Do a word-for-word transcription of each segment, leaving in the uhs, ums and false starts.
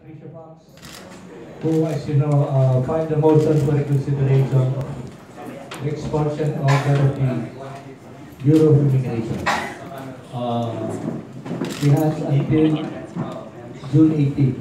Patricia Fox, who, as you know, uh, filed the motion for reconsideration of the expulsion order of the Bureau of Immigration. Uh, he has until June eighteenth.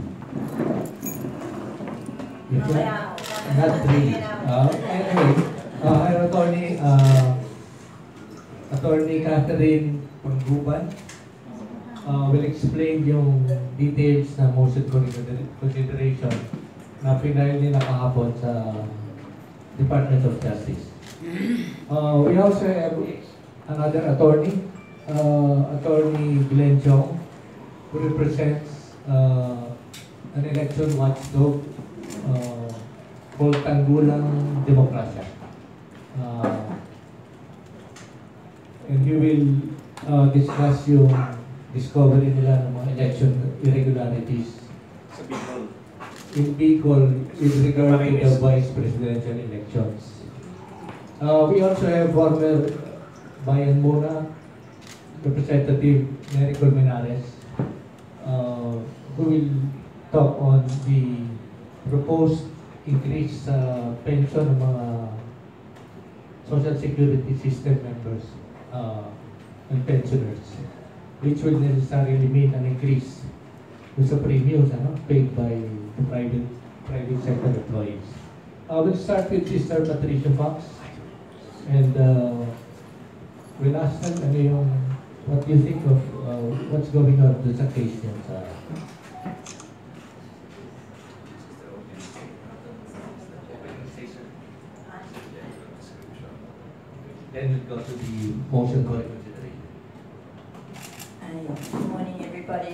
If not, not really. Uh, anyway, uh, I'm attorney, uh, attorney Catherine Pangguban uh, will explain yung details na motion for consideration na final nila kahapon sa Department of Justice. Uh, we also have another attorney, uh, Attorney Glenn Chong, who represents uh, an election watchdog uh, called Tanggulang Demokrasya. Uh, and he will uh, discuss yung discovery nila ng mga election irregularities sa Bicol. in Bicol with regard to the vice presidential elections. Uh, we also have former Bayan Muna Representative Nery Colmenares, uh, who will talk on the proposed increase sa uh, pension ng mga Social Security System members uh, and pensioners, which will necessarily mean an increase sa premiums ano, paid by the private private sector employees. Uh, we'll start with Sister Patricia Fox, and uh, we'll ask them ano yung, what do you think of uh, what's going on sa case niya sa then we'll go to the motion for reconsideration. Hi, good morning, everybody.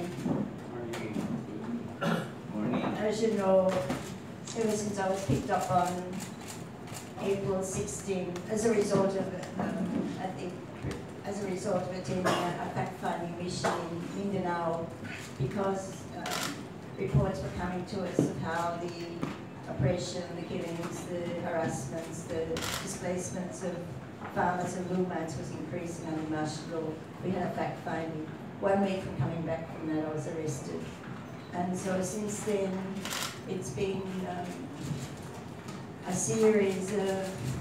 Morning. As you know, ever since I was picked up on April sixteenth, as a result of, um, I think, as a result of attending a, a fact-finding mission in Mindanao, because um, reports were coming to us of how the oppression, the killings, the harassments, the displacements of farmers and Lumans was increasing under martial law. We had a fact-finding. One week from coming back from that, I was arrested. And so since then, it's been um, a series of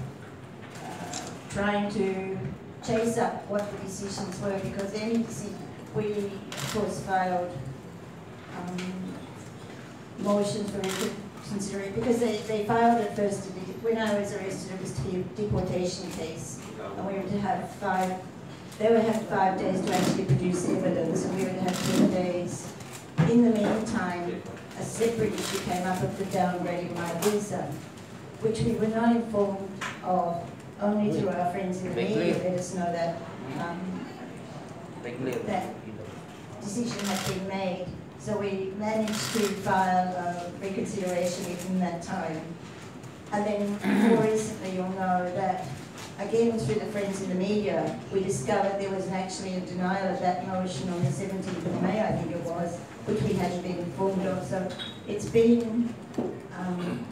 uh, trying to chase up what the decisions were, because any decision, we of course filed um, motions for reconsideration, because they, they filed it first, when I was arrested it was to be a deportation case, and we were to have five, they would have five days to actually produce evidence, and we would have ten days. In the meantime, a separate issue came up of the downgrading my visa, which we were not informed of, only through our friends in the media let us know that um, that decision had been made. So we managed to file a reconsideration within that time. And then more recently, you'll know that, again through the friends in the media, we discovered there was actually a denial of that motion on the seventeenth of May, I think it was, which we hadn't been informed of. So it's been, um,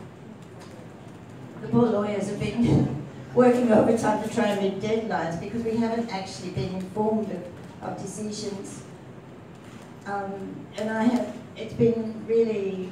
the poor lawyers have been working overtime to try and meet deadlines, because we haven't actually been informed of, of decisions. Um, and I have, it's been really,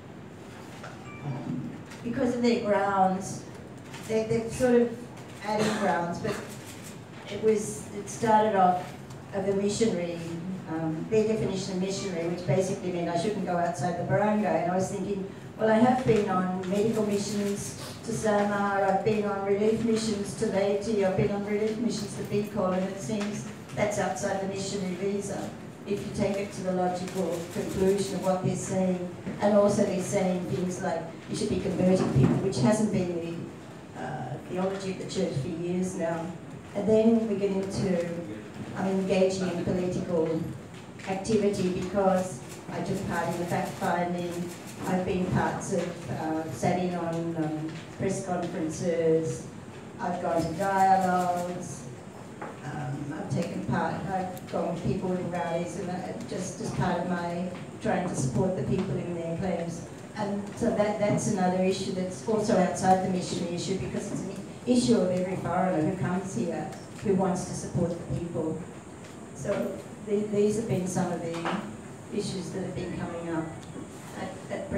because of their grounds, they, they've sort of added grounds, but it was, it started off of a missionary, um, their definition of missionary, which basically meant I shouldn't go outside the barangay. And I was thinking, well, I have been on medical missions to Samar, I've been on relief missions to Leyte, I've been on relief missions to Bicol, and it seems that's outside the missionary visa, if you take it to the logical conclusion of what they're saying. And also they're saying things like you should be converting people, which hasn't been the uh, theology of the church for years now. And then we get into, I'm engaging in political activity because I took part in the fact-finding. I've been parts of, uh, sat in on um, press conferences, I've gone to dialogues, um, I've taken part, I've gone with people in rallies, and uh, just as part of my trying to support the people in their claims. And so that, that's another issue that's also outside the missionary issue, because it's an issue of every foreigner who comes here who wants to support the people. So the, these have been some of the issues that have been coming up at, at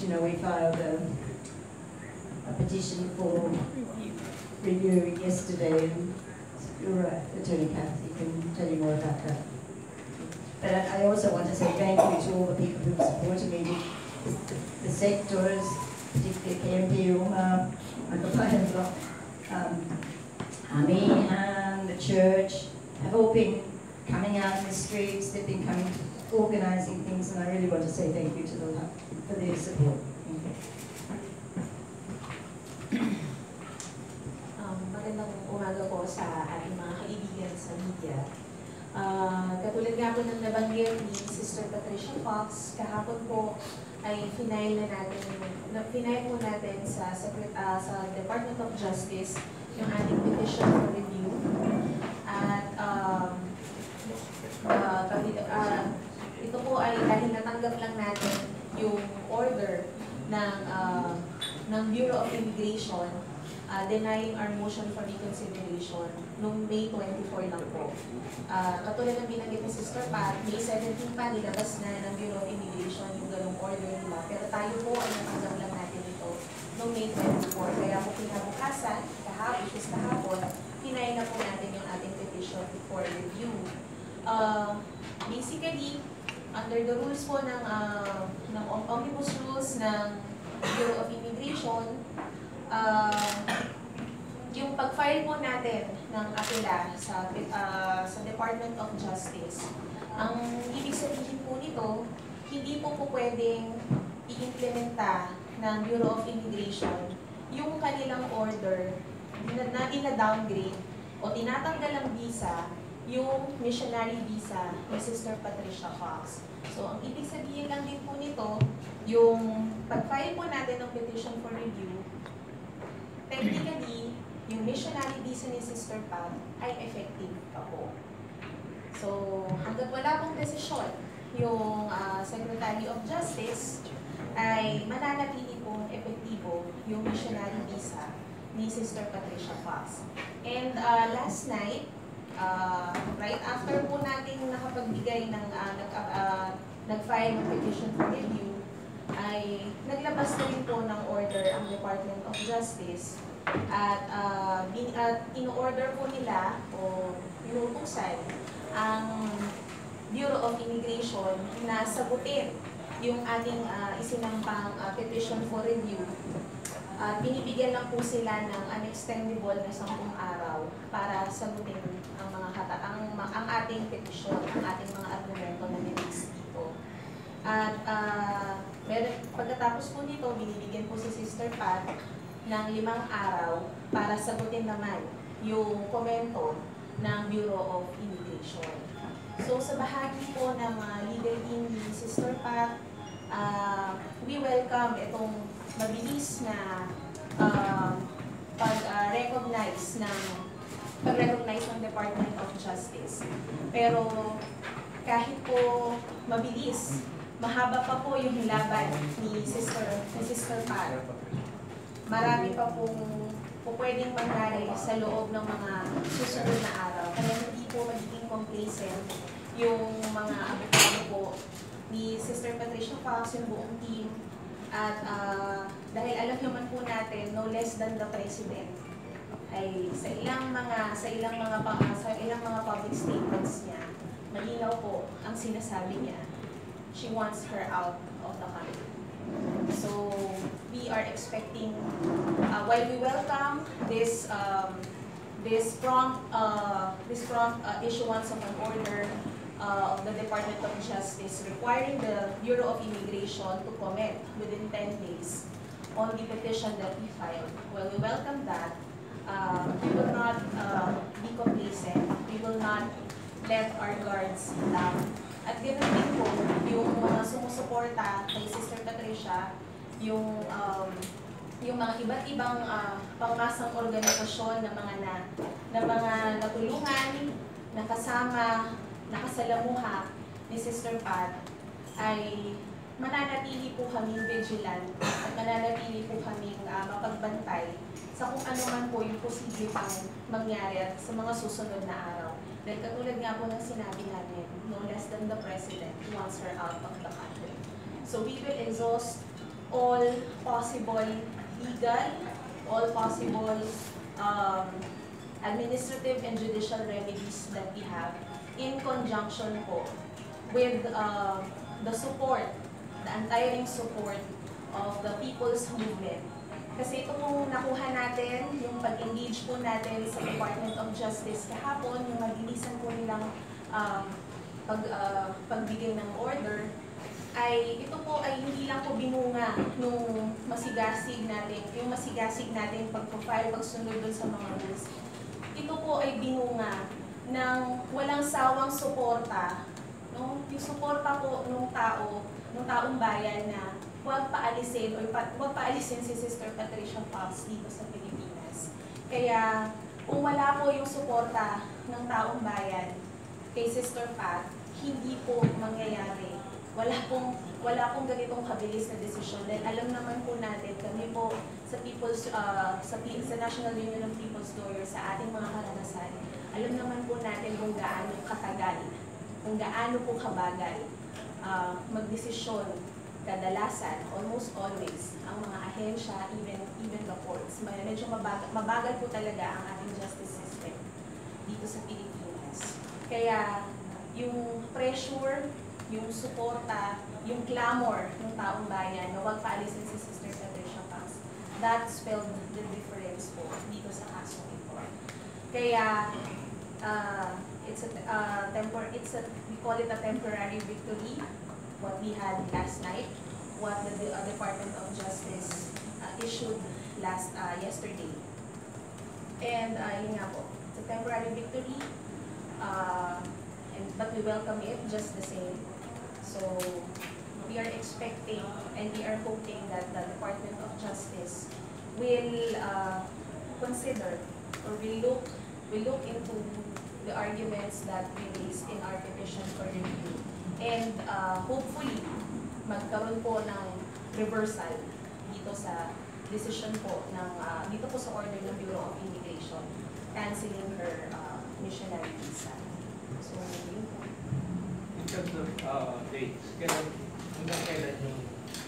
you know, we filed a, a petition for review yesterday, and you're right, Attorney Kathy can tell you more about that. But I also want to say thank you to all the people who supported me, the, the, the sectors, particularly K M P, Uma, Michael Pine, um, Amihan, the church, have all been coming out in the streets, they've been coming, organising things, and I really want to say thank you to them for their support. Thank you. Um, magandang umaga po sa ating mga kaibigan sa media. Uh, katulad nga po ng nabanggit ni Sister Patricia Fox, kahapon po ay final na natin, na, final po natin sa, uh, sa Department of Justice yung ating petition for review. At um, uh, uh, ito po ay dahil natanggap lang natin yung order ng, uh, ng Bureau of Immigration uh, denying our motion for reconsideration noong May twenty-fourth lang po. Uh, katulad ng binanggit ni Sister Pat, May seventeenth pa nilabas na ng Bureau of Immigration yung ganong order nila. Pero tayo po ay natanggap lang natin ito noong May twenty-fourth. Kaya po kinabukasan, kahapon, which is kahapon, hinayin na po natin yung ating petition for review. Uh, basically, under the rules po ng, uh, ng Omnibus Rules ng Bureau of Immigration, uh, yung pag-file po natin ng apela sa, uh, sa Department of Justice, ang ibig sabihin po nito, hindi po po pwedeng i-implementa ng Bureau of Immigration yung kanilang order na, na ina-downgrade o tinatanggal ang visa yung missionary visa ni Sister Patricia Fox. So, ang ibig sabihin lang din po nito, yung pag-file po natin ng petition for review, technically, yung missionary visa ni Sister Pat ay effective pa po. So, hanggat wala pong desisyon, yung uh, Secretary of Justice ay mananatili pong epektibo yung missionary visa ni Sister Patricia Fox. And uh, last night, Uh, right after po natin nakapagbigay ng uh, nag, uh, nag-file ng petition for review, ay naglabas na rin po ng order ang Department of Justice at uh, bin, uh, in-order po nila o inutusan ang Bureau of Immigration na sagutin yung ating uh, isinampang uh, petition for review. Uh, binibigyan lang po sila ng unextendable na sampung araw para sagutin ang mga kata, ang, ang ating petisyon, ang ating mga argumento na nilist dito. At uh, meron, pagkatapos po nito, binibigyan po si Sister Pat ng limang araw para sagutin naman yung komento ng Bureau of Immigration. So sa bahagi po ng uh, legal team ni Sister Pat, uh, we welcome itong mabilis na uh, pag-recognize uh, ng pag-recognize ng Department of Justice. Pero kahit po mabilis, mahaba pa po yung laban ni Sister, ni Sister Pat. Marami pa pong po pwedeng mangyari sa loob ng mga susunod na araw. Kaya hindi po magiging complacent yung mga abogado po ni Sister Patricia Fox, yung buong team. At uh, dahil alam naman po natin, no less than the President, ay sa ilang mga sa ilang mga sa ilang mga public statements niya, malinaw po ang sinasabi niya. She wants her out of the country. So we are expecting, uh, while we welcome this um, this prompt uh, this prompt uh, issuance of an order uh, of the Department of Justice requiring the Bureau of Immigration to comment within ten days on the petition that we filed. While we welcome that, uh, we will not uh, be complacent. We will not let our guards down. At ganoon din po, yung mga sumusuporta kay Sister Patricia, yung um, yung mga iba't ibang uh, pangmasang organisasyon na mga na, na mga natulungan, nakasama, nakasalamuha ni Sister Pat, ay mananatili po kaming vigilant at mananatili po kaming uh, mapagbantay sa kung ano man po yung posible pang mangyari at sa mga susunod na araw. Dahil katulad nga po ng sinabi namin, no less than the President wants her out of the country. So we will exhaust all possible legal, all possible um, administrative and judicial remedies that we have in conjunction po with uh, the support, the untiring support of the people's movement. Kasi ito pong nakuha natin, yung pag-engage po natin sa Department of Justice kahapon, yung mabilisan po nilang um, pag, uh, pagbigay ng order, ay ito po ay hindi lang po binunga nung masigasig natin, yung masigasig natin pag-profile, pagsunod dun sa mga rules. Ito po ay binunga ng walang sawang suporta, no? Yung suporta po ng tao, ng taong bayan na huwag paalisin o pa, huwag paalisin si Sister Patricia Paz dito sa Pilipinas. Kaya kung wala po yung suporta ng taong bayan kay Sister Pat, hindi po mangyayari. Wala pong wala pong ganitong kabilis na desisyon dahil alam naman po natin kami po sa People's uh, sa, sa National Union of People's Lawyers sa ating mga karanasan, alam naman po natin kung gaano katagal, kung gaano po kabagal uh, magdesisyon kadalasan, almost always, ang mga ahensya, even even the courts. Medyo mabagal, mabagal po talaga ang ating justice system dito sa Pilipinas. Kaya yung pressure, yung suporta, yung clamor ng taong bayan na huwag paalisin si Sister Patricia Paz, that spelled the difference po dito sa kaso ito. Kaya, uh, it's a, uh, tempor it's a, we call it a temporary victory, what we had last night, what the uh, Department of Justice uh, issued last uh, yesterday. And uh, yun nga po, it's a temporary victory, uh, and, but we welcome it just the same. So we are expecting and we are hoping that the Department of Justice will uh, consider or will look will look into the arguments that we raised in our petition for review, and uh, hopefully magkaroon po ng reversal dito sa decision po ng uh, dito po sa order ng Bureau of Immigration canceling her uh, missionary visa. So yun po. In terms of uh, dates, kailan, hanggang kailan yung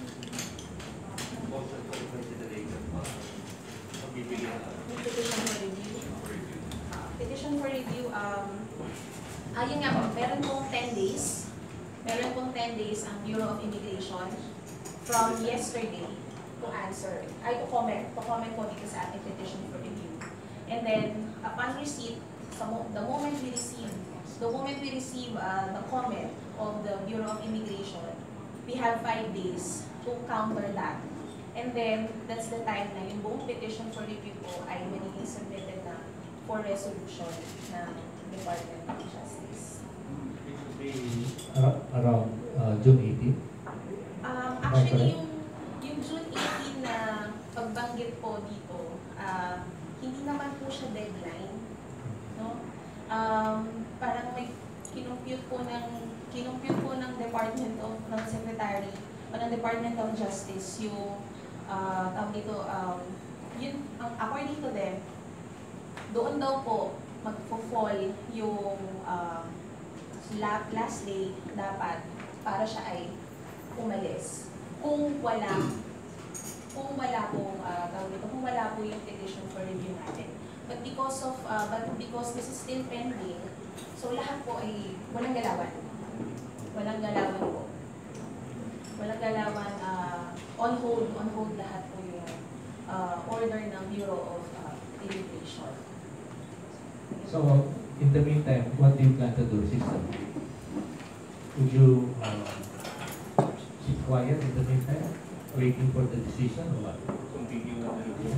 motion for consideration magbibigyan na? Petition for review. Uh, petition for review, um, ayun nga po, meron pong ten days. Meron pong ten days ang Bureau of Immigration from yesterday to answer, ay to comment, to comment po dito sa ating petition for review. And then, upon receipt, sa mo, the moment we receive, the moment we receive uh, the comment of the Bureau of Immigration, we have five days to counter that. And then, that's the time na yung buong petition for review po ay magiging submitted na for resolution ng Department of Justice. It should be Ar around uh, June eighteenth. Um, actually, yung, yung June eighteenth na pagbanggit po dito, uh, hindi naman po siya deadline. No? Um, parang may kinumpute po ng kinumpute po ng Department of ng Secretary o ng Department of Justice yung uh, tawag dito, um, yun, ang according to them, doon daw po magpo-fall yung uh, last day dapat para siya ay umalis. Kung wala kung wala pong uh, tawag dito, kung wala po yung petition for review natin. But because of uh, but because this is still pending, so lahat po ay walang galawan. Walang galawan po. Walang galawan, uh, on hold, on hold lahat po yung uh, order ng Bureau of uh, Immigration. So, in the meantime, what do you plan to do, sister? Would you uh, keep quiet in the meantime, waiting for the decision or what? continue na review.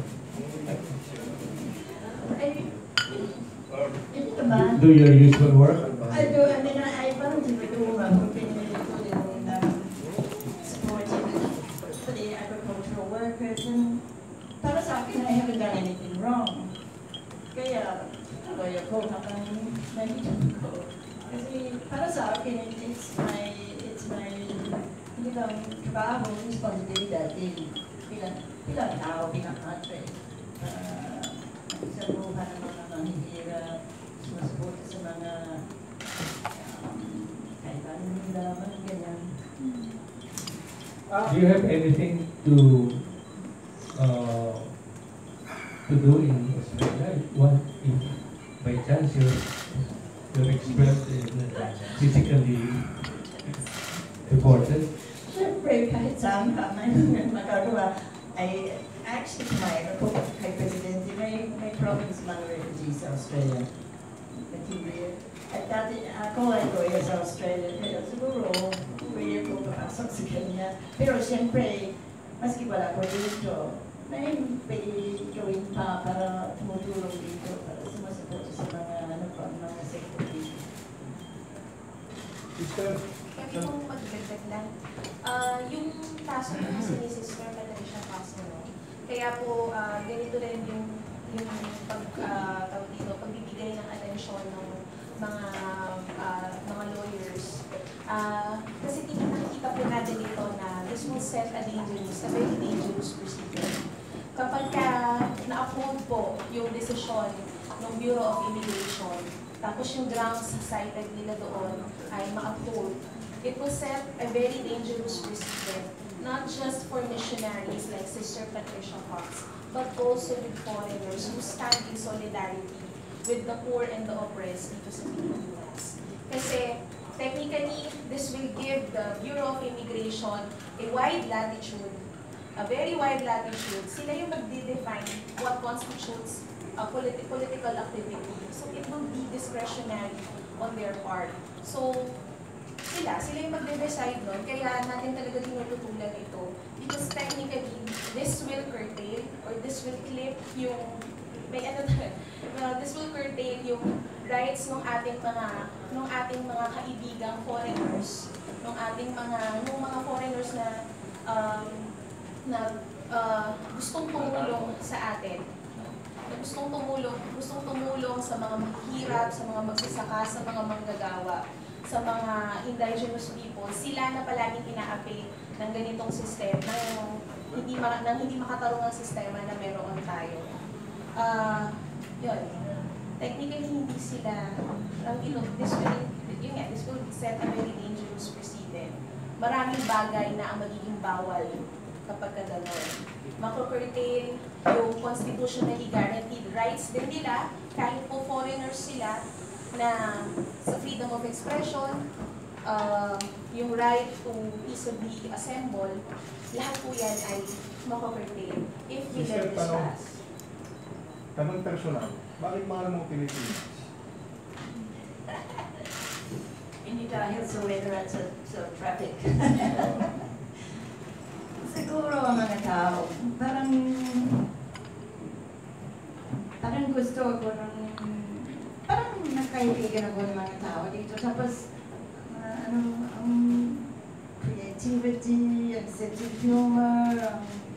Ay, hindi naman. Do your usual work? I do, I mean, I, I volunteer to do uh, continuing to the um, supporting for the agricultural workers, and para sa akin, I haven't done anything wrong. Kaya, lawyer ko habang nandito ko. Kasi para sa akin, it, it's my, it's my, hindi lang trabaho, responsibilidad din bilang, bilang tao, bilang country. Uh, sa buhay ng mga mahihirap, sumusuporta sa mga um, kailangan nila, mga ganyan. Do you have anything to uh, to do in Australia? One, if by chance you're, you're expert in physically reported? Siyempre, kahit saan ka may magagawa, ay actually kumain ako kay Presidente, may, may problems mga refugees sa Australia. Material. At dati ako ay lawyer sa Australia, pero siguro pwede ko papasok sa kanya. Pero siyempre, maski wala ko dito, may pwede gawin pa para tumutulong dito, para sumasuporta sa mga ano pa, mga security. Sister, Pwede kong magdagdag lang. Ah, yung kaso po kasi ni Sister Patricia Castro, kaya po ah, ganito rin yung yung pag uh, tawag dito, pagbibigay ng atensyon ng mga uh, mga lawyers. Uh, kasi nakikita po natin dito na this will set a dangerous, a very dangerous procedure. Kapag ka na-uphold po yung desisyon ng Bureau of Immigration, tapos yung grounds cited nila doon ay ma-uphold, it will set a very dangerous precedent, not just for missionaries like Sister Patricia Fox, but also with foreigners who stand in solidarity with the poor and the oppressed dito sa Pilipinas. Kasi technically, this will give the Bureau of Immigration a wide latitude, a very wide latitude. Sila yung magde-define what constitutes a politi political activity. So it will be discretionary on their part. So sila, sila yung magde-decide nun, kaya natin talaga tinututulan ito. Because technically, this will curtail or this will clip yung, may ano uh, this will curtail yung rights ng ating mga, ng ating mga kaibigang foreigners, ng ating mga, ng mga foreigners na, um, na uh, gustong tumulong sa atin. Na gustong tumulong, gustong tumulong sa mga mahihirap, sa mga magsasaka, sa mga manggagawa, sa mga indigenous people, sila na palaging inaapi ng ganitong sistema, ng hindi, ma ng hindi makatarungang sistema na meron tayo. Uh, yun. Technically, hindi sila, um, you know, this will, yun nga, this will set a very dangerous precedent. Maraming bagay na ang magiging bawal kapag ka gano'n. Mako-curtail yung constitutionally guaranteed rights din nila, kahit po foreigners sila, na sa freedom of expression, uh, yung right to peaceably assemble, lahat po yan ay mako-curtail if we let this pass. tanong personal, bakit mahal mo Pilipinas? Hindi dahil sa weather at sa, sa traffic. Siguro ang mga tao, parang parang gusto ko ng parang nakaibigan ako ng mga tao dito. Tapos, uh, ano, ang creativity, ang sense of humor, ang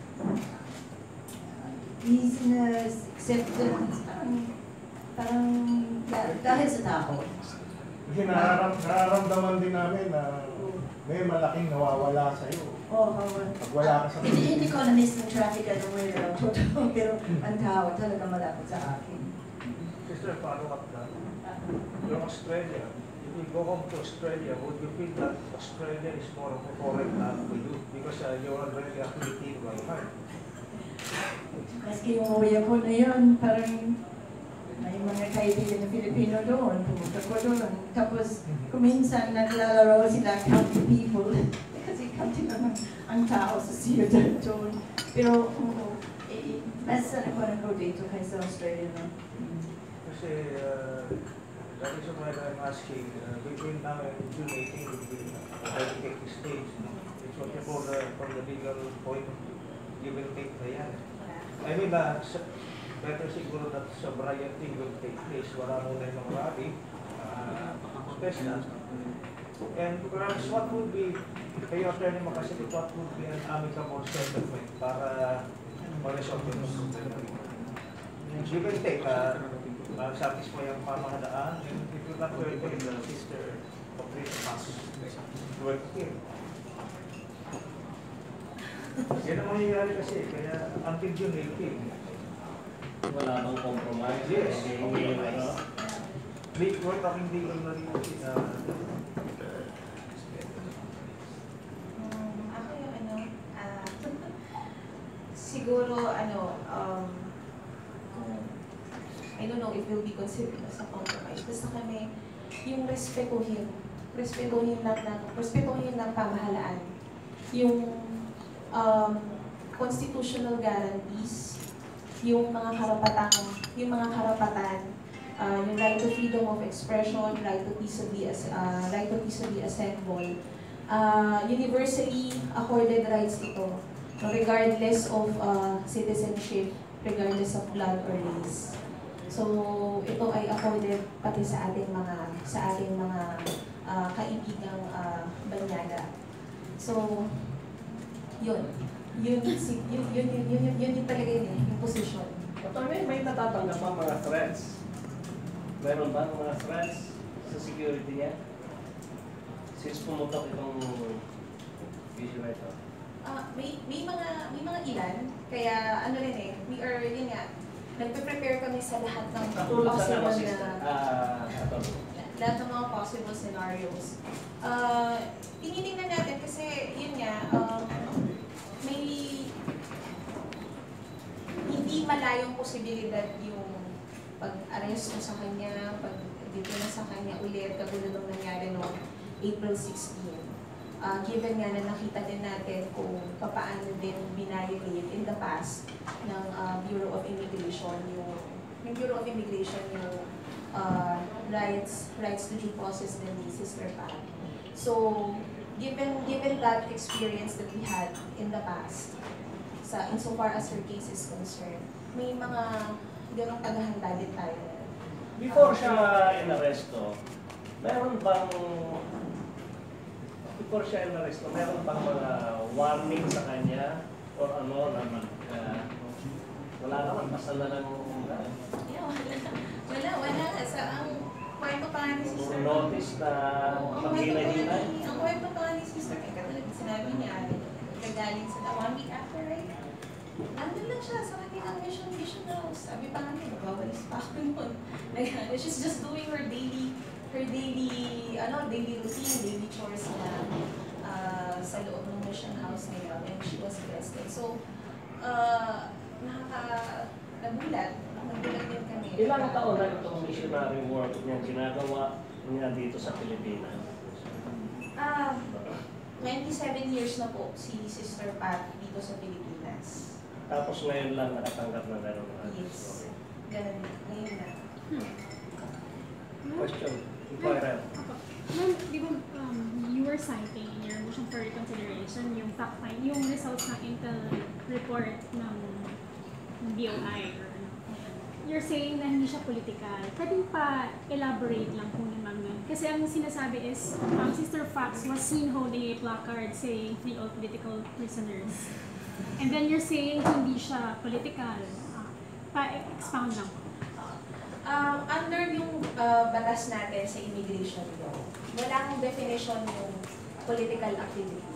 uh, easiness, acceptance, parang, parang dahil, dahil sa tao. Kasi nararam, nararamdaman din namin na may malaking nawawala sa'yo. Oh, uh, Pag wala ka sa hindi, hindi ko na-miss ng traffic at the weather, pero ang tao talaga malapit sa akin. Sister, follow up na. You're Australia. If you go home to Australia, would you feel that Australia is more of a foreign land to you? Because uh, you're already affiliated by heart. Maski yung uwi ako na yun, parang may mga kaibigan na Filipino doon, pumunta ko doon. Tapos, kuminsan naglalaro sila county people. Kasi county naman ang tao sa ciudad doon. Pero, oo, eh, mas ano ko na ko dito kaysa Australia, no? Kasi uh, that is why I'm asking, uh, between now and June eighteenth, we will already take the stage. No? It's what for the, from the legal point of view, you will take the yan. I mean, uh, better siguro that sobriety will take place. Wala muna yung mga rally, uh, test na. And perhaps what would be, kayo attorney makasalit, what would be an amicable settlement para ma-resolve yung you will take, uh, uh, satisfy yung pamahalaan, and if you're not going to the sister of this mass, work here. Yan ang mangyayari kasi, kaya until June eighteenth. Wala bang compromise? Yes. Compromise. We're talking legal na rin uh, Um, ako yung ano, siguro, ano, um, I don't know if it will be considered as a compromise. Basta kami, yung respetuhin, respetuhin lang ng, respetuhin ng pamahalaan, yung um, constitutional guarantees, yung mga karapatan, yung mga karapatan, uh, yung right to freedom of expression, right to peaceably, as, uh, right to peaceably assemble, uh, universally accorded rights ito, regardless of uh, citizenship, regardless of blood or race. So ito ay accorded pati sa ating mga sa ating mga uh, kaibigang uh, Banyada. So yun. Yun, yun, yun, yun, yun, yun, yun, yun talaga yun eh, yung position. Attorney, may natatanggap ba mga threats? Meron ba mga threats sa security niya? Since pumutok itong issue na ito. Uh, may, may mga may mga ilan, kaya ano rin eh, we are, yun nga, nagpe-prepare kami sa lahat ng Katulad sa possible naman, na, ah, attorney. lahat ng mga possible scenarios. Uh, tinitingnan natin kasi, yun nga, um, may hindi malayong posibilidad yung pag-arrest mo sa kanya, pag dito na sa kanya ulit, katulad ng nangyari noong April sixteenth. Uh, given nga na nakita din natin kung paano din binayolate in the past ng uh, Bureau of Immigration, yung, yung Bureau of Immigration, yung uh, rights rights to due process din ni Sister Pat. So, given given that experience that we had in the past, sa insofar as her case is concerned, may mga ganong paghahanda din tayo. Before siya inaresto, meron bang before siya inaresto, meron bang mga warning sa kanya or ano na mag uh, wala naman, basta na lang uh, Yeah, wala. Wala, wala. Sa ang kwento pa nga ni Sister notice na maghinay-hinay? Ang kwento pa nga ni Sister Kay, katulad sinabi niya, nagagaling sila one week after, right? Nandun lang siya sa kanilang mission, mission house. Sabi pa nga niya, nagwawalis pa ako noon. She's just doing her daily, her daily, ano, daily routine, daily chores na uh, sa loob ng mission house ngayon, and she was arrested. So, uh, nakaka, nagulat. Nagulat din kami. Ilang taon na itong missionary work niya ginagawa niya dito sa Pilipinas? Ah, twenty-seven years na po si Sister Pat dito sa Pilipinas. Tapos ngayon lang nakatanggap na gano'n na. Yes. Ganun, ngayon na. Question. Inquirer. Ma'am, di ba um, you were citing in your motion for reconsideration yung fact find, yung results ng intel report ng, ng B O I or ano. You're saying na hindi siya political. Pwede pa elaborate lang kung naman nun. Kasi ang sinasabi is, um, Sister Fox was seen holding a placard saying free all political prisoners. And then you're saying hindi siya political. Uh, pa-expound lang. Um, under yung uh, batas natin sa immigration law, walang definition yung political activity.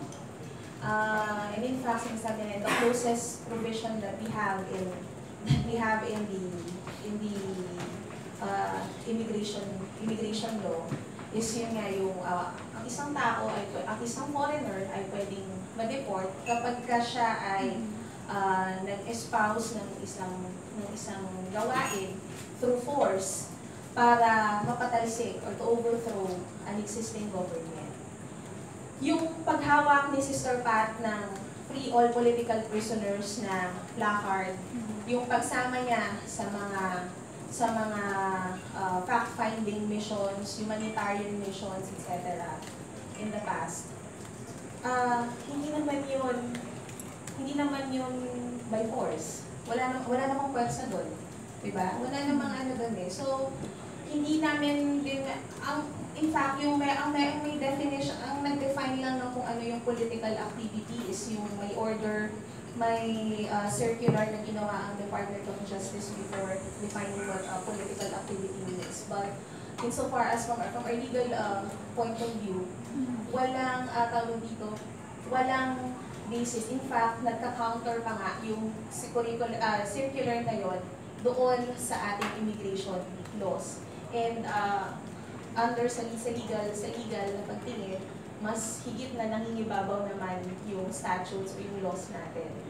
Uh, and in fact, sinasabi na, the closest provision that we have in that we have in the in the uh, immigration immigration law is yun nga yung uh, ang isang tao ay ang isang foreigner ay pwedeng ma-deport kapag ka siya ay uh, nag-espouse ng isang ng isang gawain through force para mapatalsik or to overthrow an existing government. Yung paghawak ni Sister Pat ng free all political prisoners na placard, yung pagsama niya sa mga sa mga uh, fact-finding missions, humanitarian missions, et cetera in the past. Uh, hindi naman yun hindi naman yun by force. Wala na, wala namang pwersa doon. Diba? Wala namang ano doon eh. So, hindi namin din, ang, in fact, yung may, ang may, may definition, ang nag-define lang ng kung ano yung political activity is yung may order, may uh, circular na ginawa ang Department of Justice before defining what uh, political activity means. But, insofar as from, from our legal uh, point of view, walang, uh, tawag dito, walang basis. In fact, nagka-counter pa nga yung curricular, uh, circular na yon doon sa ating immigration laws. And uh, under sa, sa legal sa legal na pagtingin, mas higit na nangingibabaw naman yung statutes o yung laws natin.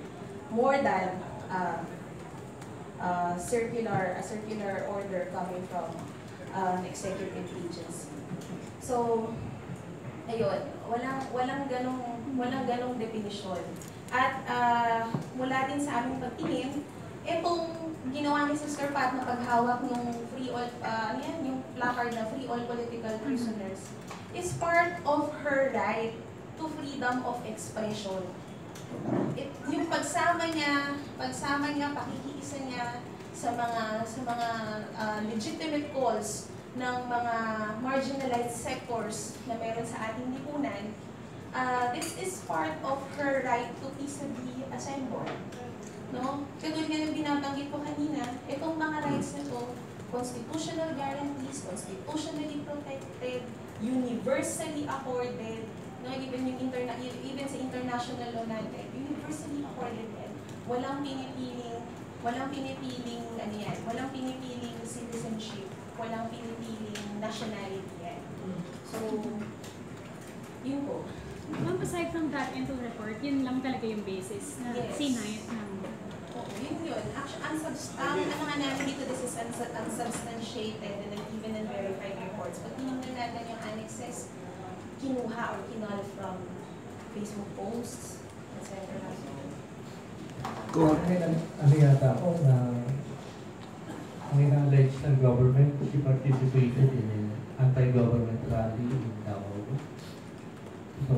more than uh, uh, circular, a circular order coming from uh, an executive agency. So, ayun, walang, walang ganong, walang ganong definisyon. At uh, mula din sa aming pagtingin, itong ginawa ni Sister Pat na paghawak ng free all, uh, yan, yung placard na free all political prisoners, is part of her right to freedom of expression. It, yung pagsama niya, pagsama niya, pakikiisa niya sa mga sa mga uh, legitimate calls ng mga marginalized sectors na meron sa ating lipunan, uh, this is part of her right to peaceably assemble. No? Katulad nga ng binabanggit ko kanina, itong mga rights na ito, constitutional guarantees, constitutionally protected, universally accorded, no? Even, yung interna even sa international law natin, universally accorded din. Walang pinipiling, walang pinipiling, ano yan, walang pinipiling citizenship, walang pinipiling nationality yan. So, yun po. Ma'am, aside from that into report, yun lang talaga yung basis na Yes. sinayot ng... Oo, yun yun. Actually, unsubst ang ano nga namin dito, this is uns unsubstantiated and then even unverified reports. Pag tinignan natin yung annexes, kinuha or kinol from Facebook posts, et cetera. Kung ano, ano yata ako na ang ina-allege ng government, she participated in an anti-government rally in Davao. So,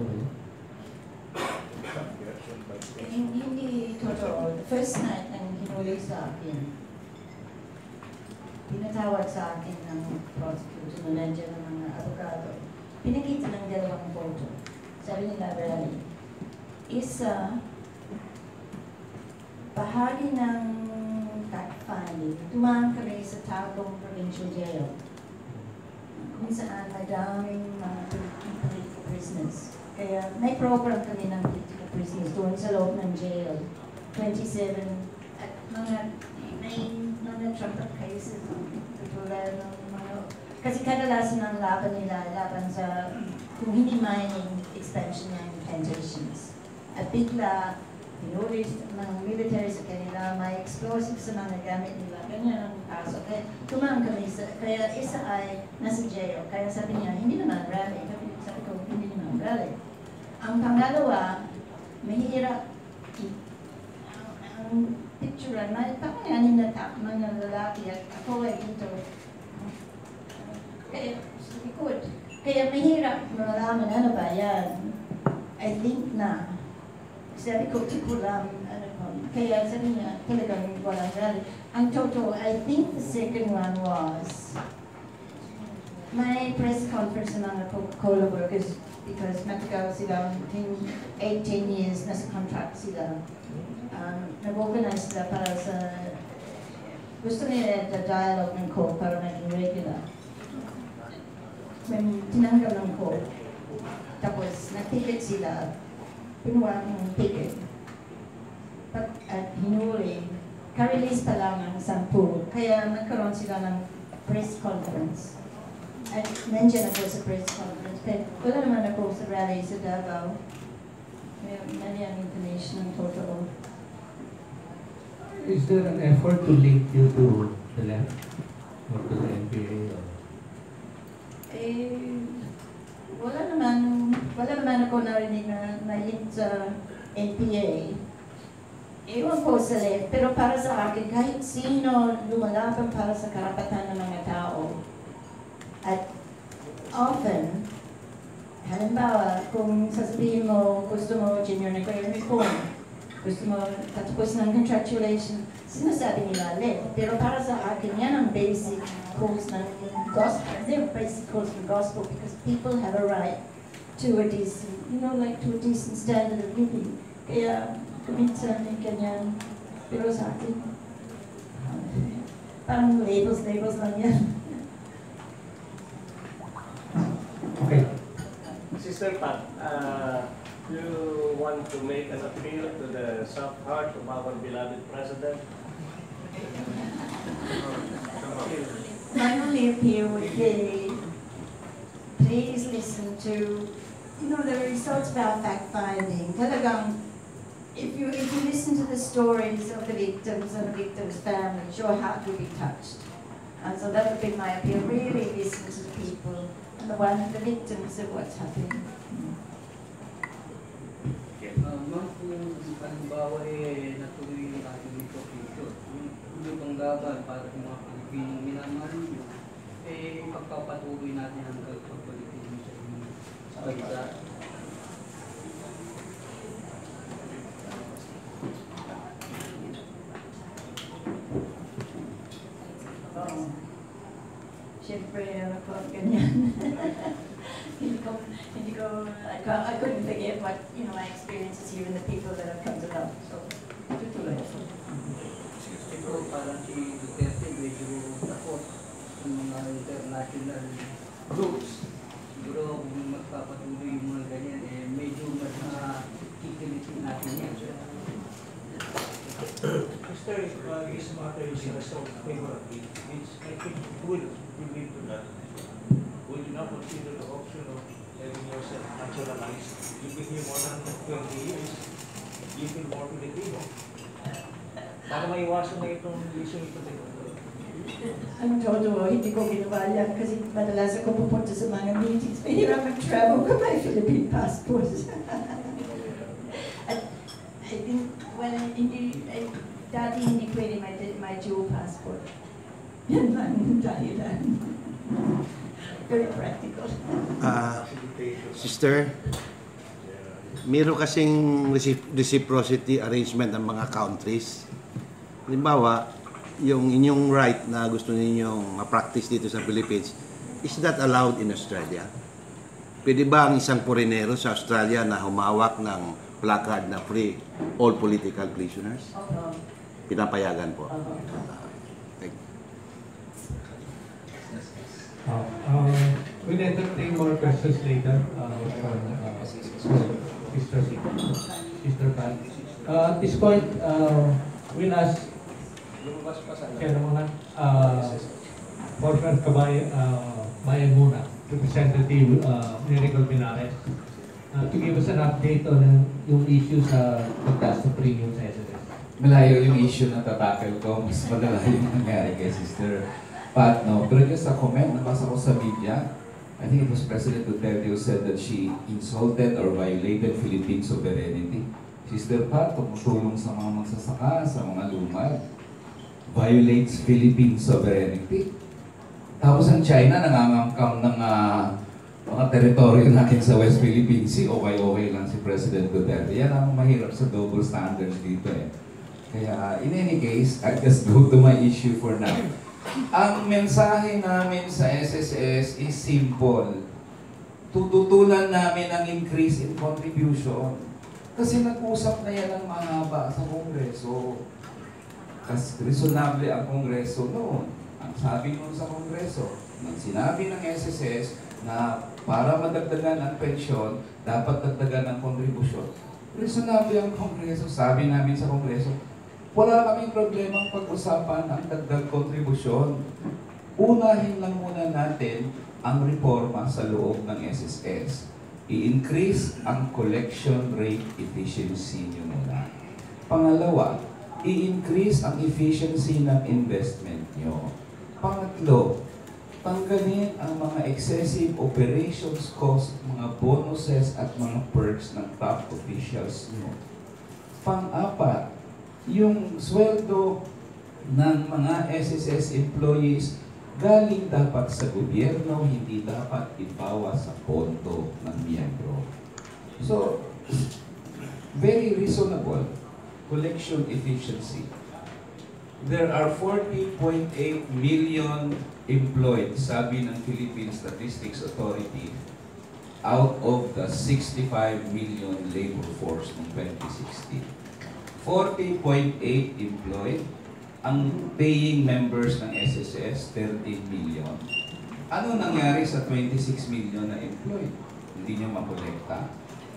Hindi, hindi totoo. The first night nang hinuli sa akin, pinatawag sa akin ng prosecutor na nandiyan ng mga abogado. Pinakita ng dalawang photo. Sabi nila, rally. Isa, bahagi ng fact-finding. Tumaan kami sa Tagum Provincial Jail. Kung saan madaming mga political prisoners. Kaya may program kami ng political prisoners doon sa loob ng jail. twenty-seven at mga may mga trumpet cases tulad ng mga kasi kadalasan ang laban nila laban sa kung hindi mining expansion ng plantations. At bigla pinuli ng military sa kanila, may explosives sa mga gamit nila. Ganyan ang kaso. Kaya tumang kami sa, kaya isa ay nasa jail. Kaya sabi niya, hindi naman rally. Sabi ko, hindi naman rally. Ang pangalawa, mahirap ang, ang picture, may pangayanin na tap mga lalaki at ako ay dito. Kaya, sa likod. Kaya mahirap malaman ano ba yan. I think na sabi ko, tipo lang, ano ko. Kaya sabi niya, talagang walang rally. Ang totoo, I think the second one was may press conference ng mga Coca-Cola workers because matagal sila, eight, ten years, nasa contract sila. Um, nag-organize sila para sa, gusto nila the dialogue ng Coke para maging regular. When tinanggal ng Coke, tapos nagpikit sila, pinuha ng picket. Pag at hinuli, ka-release pa lang ang sampu. Kaya nagkaroon sila ng press conference. At nandiyan ako sa press conference. Pero wala naman ako sa rally sa Davao. May mali ang information ng totoo. is there an effort to link you to the left or to the N P A? Or? Eh, wala naman, wala naman ako narinig na na-link sa N P A. Ewan ko sa left, pero para sa akin, kahit sino lumalaban para sa karapatan ng mga tao, at often, halimbawa, kung sasabihin mo, gusto mo junior na career reform, gusto mo tatapos ng congratulation, sinasabi nila left. Pero para sa akin, yan ang basic cause ng gospel. They're basic cause ng gospel because people have a right to a decent, you know, like to a decent standard of living. Kaya, kuminsan may ganyan. Pero sa akin, parang labels, labels lang yan. Okay. Sister Pat, uh, you want to make an appeal to the soft heart of our beloved President? My only appeal would be, please listen to, you know, the results of our fact-finding. Talagang, if you, if you listen to to the stories of the victims and the victims' families, your heart will be touched. And so that would be my appeal, really listen to the people and the one, the victims of what's happening. Uh, Ma'am, kung halimbawa eh, natuloy yung ating negotiation, yung yung laban para sa mga Pilipinong minamahal nyo, eh, pagpapatuloy natin hanggang pagbalik nyo sa inyong sa bansa. Oh. Siyempre, ano po, ganyan. hindi ko, hindi ko, I, can't, I couldn't forget what, you know, my experiences here and the people that I've come to love. So, tutuloy. Ito parang si Duterte medyo takot sa mga international groups. Siguro kung magpapatuloy yung mga ganyan, eh, medyo mas nakikilitin natin yan. Mister, if uh, this matter is resolved favorably, it's, I think, will will lead to that. Would you not consider the option of having yourself naturalized? You've been here more than twenty years. You feel more Filipino. Para maiwasan na itong issue ito. Ang totoo, hindi ko ginawa yan kasi madalas ako pupunta sa mga meetings. Mahirap mag-travel ko may Philippine passport. At I think, well, hindi, eh, dati hindi pwede may, may dual passport. Yan lang ang dahilan. Very practical. Ah, sister, meron kasing recip- reciprocity arrangement ng mga countries. Halimbawa, yung inyong right na gusto ninyong ma-practice dito sa Philippines, is that allowed in Australia? Pwede ba ang isang foreignero sa Australia na humawak ng placard na free all political prisoners? Oo. Pinapayagan po. Oo. Thank you. Uh, uh, we'll entertain more questions later uh, from uh, Sister Sister Pat. Uh, at this point, uh, we'll ask kaya naman uh, former kabay, uh, Bayan Muna, Representative uh, Miracle Binares, uh, to give us an update on uh, yung issue sa pagtaas ng premium sa S S S. Malayo yung issue na tatakil ko, mas madala yung nangyari kay Sister Pat, no? Pero just a comment, nabasa ko sa media, I think it was President Duterte who said that she insulted or violated Philippine sovereignty. Sister Pat, tumutulong sa mga magsasaka, sa mga lumad, violates Philippine sovereignty. Tapos ang China nangangangkam ng uh, mga teritoryo natin sa West Philippine Sea, okay-okay lang si President Duterte. Yan ang mahirap sa double standards dito eh. Kaya in any case, I just go to my issue for now. Ang mensahe namin sa S S S is simple. Tututulan namin ang increase in contribution. Kasi nag-usap na yan ng mahaba sa Kongreso. Kasi reasonable ang Kongreso noon. Ang sabi noon sa Kongreso, nang sinabi ng S S S na para madagdagan ang pensyon, dapat dagdagan ang kontribusyon. Reasonable ang Kongreso. Sabi namin sa Kongreso, wala kaming problemang pag-usapan ang dagdag kontribusyon. Unahin lang muna natin ang reforma sa loob ng S S S. I-increase ang collection rate efficiency nyo muna. Pangalawa, i-increase ang efficiency ng investment nyo. Pangatlo, tanggalin ang mga excessive operations cost, mga bonuses at mga perks ng top officials nyo. Pang-apat, yung sweldo ng mga S S S employees galing dapat sa gobyerno, hindi dapat ibawas sa pondo ng miyembro. So, very reasonable collection efficiency. There are forty point eight million employed, sabi ng Philippine Statistics Authority, out of the sixty-five million labor force ng twenty sixteen. forty point eight employed, ang paying members ng S S S, thirteen million. Ano nangyari sa twenty-six million na employed? Hindi nyo makolekta.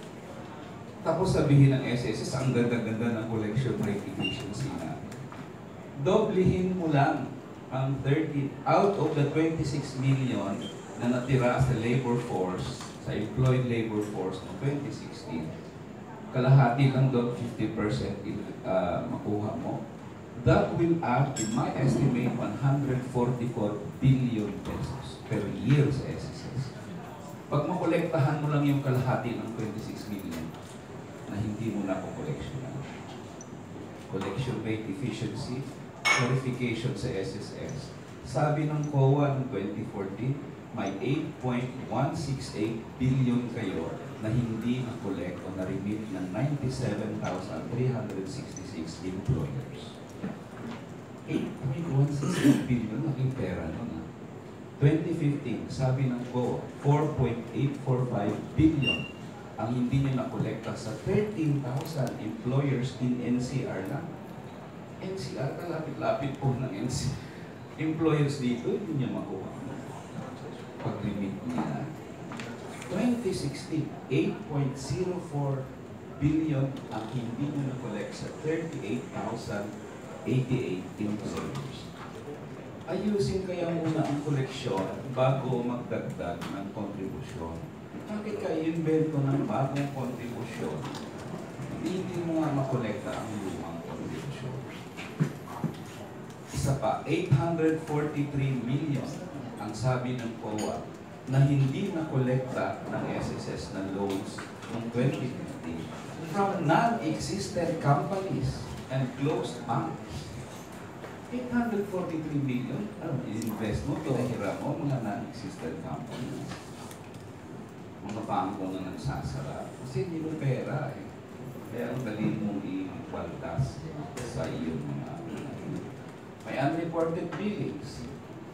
Tapos sabihin ng S S S, ang ganda-ganda ng collection rate efficiency na. Doblihin mo lang ang thirty, out of the twenty-six million na natira sa labor force, sa employed labor force ng twenty sixteen, kalahati lang doon, fifty percent uh, makuha mo, that will add, in my estimate, one hundred forty-four billion pesos per year sa S S S. Pag makolektahan mo lang yung kalahati ng twenty-six million na hindi mo na po-collection na. Collection rate efficiency, verification sa S S S. Sabi ng C O A noong twenty fourteen, may eight point one six eight billion kayo na hindi na-collect o na-remit ng ninety-seven thousand three hundred sixty-six employers. eight point one six eight billion, laking pera nun. twenty fifteen, sabi ng C O A, four point eight four five billion ang hindi nyo nakolekta sa thirteen thousand employers in N C R lang. N C R, kalapit-lapit po ng N C R. Employers dito, hindi nyo makuha. Pag-remit niya. twenty sixteen, eight point zero four billion ang hindi nyo nakolekt sa thirty-eight thousand eighty-eight employers. Ayusin kaya muna ang koleksyon bago magdagdag ng kontribusyon. Bakit kayo invento ng bagong kontribusyon? Hindi mo nga makolekta ang lumang kontribusyon. Isa pa, eight hundred forty-three million ang sabi ng C O A na hindi nakolekta ng S S S na loans noong twenty fifteen from non-existent companies and closed banks. eight hundred forty-three million, ano, invest mo, pinahiram mo, mga non-existent companies. Mga bangko na nagsasara. Kasi hindi mo pera eh. Kaya ang dali mong i-waldas sa iyong mga may unreported billings.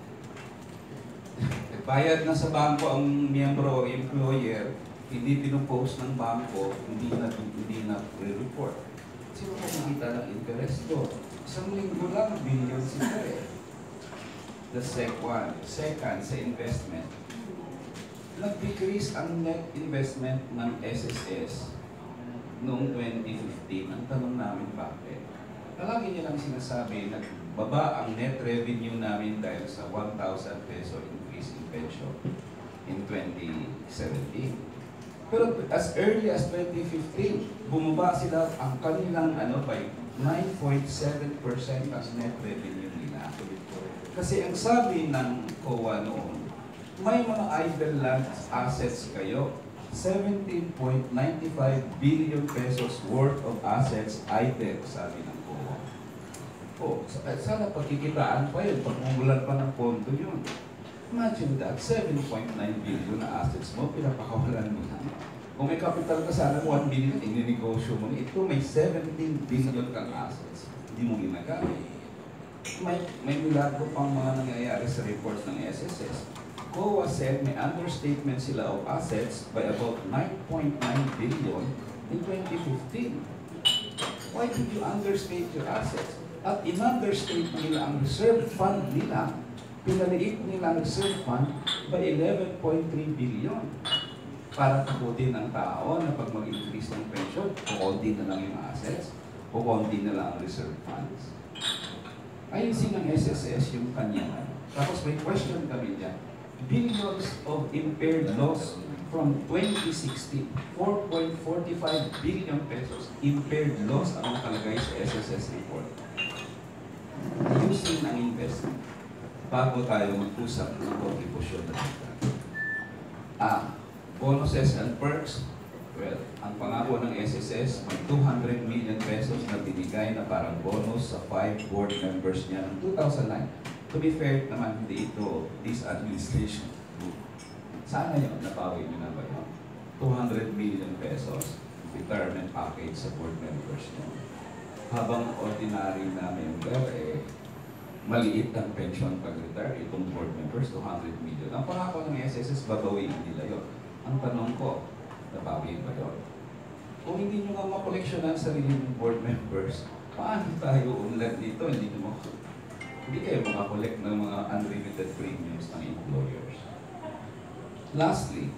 Bayad na sa bangko ang miyembro o employer, hindi pinupost ng bangko, hindi na hindi na re-report. Sino ko makita ng interest doon? Isang linggo lang, billion sila eh. The second, second sa investment. Nag-decrease ang net investment ng S S S noong twenty fifteen. Ang tanong namin bakit? Palagi niya lang sinasabi, nagbaba ang net revenue namin dahil sa one thousand peso increase in pension in twenty seventeen. Pero as early as twenty fifteen, bumaba sila ang kanilang ano by nine point seven percent as net revenue nila. Kasi ang sabi ng C O A noon, may mga idle land assets kayo, seventeen point nine five billion pesos worth of assets idle, sabi ng C O A. O, sana pagkikitaan pa yun, pagmumulan pa ng pondo yun. Imagine that, seven point nine billion na assets mo, pinapakawalan mo na. Kung may capital ka sana, one billion, ininegosyo mo. Ito may seventeen billion kang assets. Hindi mo ginagamit. May, may milagro pang mga nangyayari sa reports ng S S S. C O A said may understatement sila of assets by about nine point nine billion in twenty fifteen. Why did you understate your assets? At in-understate nila ang reserve fund nila, pinaliit nila ang reserve fund by eleven point three billion. Para takutin ng tao na pag mag-increase ng pension, kukunti na lang yung assets, kukunti na lang ang reserve funds. Ayusin ng S S S yung kanya. Tapos may question kami dyan. Billions of impaired loss from twenty sixteen, four point four five billion pesos impaired loss ang nakalagay sa S S S report. Ayusin ang investment bago tayo mag-usap ng kontribusyon na dito. Ah, bonuses and perks. Well, ang pangako ng S S S, may two hundred million pesos na binigay na parang bonus sa five board members niya ng two thousand nine. To be fair naman, hindi ito this administration. Sana yun, napawi nyo na ba yun? two hundred million pesos retirement package sa board members niyo. Habang ordinary na member, eh, maliit ang pension pag-retire, itong board members, two hundred million. Ang pangako ng S S S, babawiin nila yun. Ang tanong ko, nabawiin ba yun? Kung hindi nyo nga makoleksyonan sa sarili ng board members, paano tayo unlad dito? Hindi nyo mak- hindi kayo makakolekt ng mga unlimited premiums ng employers. Lastly,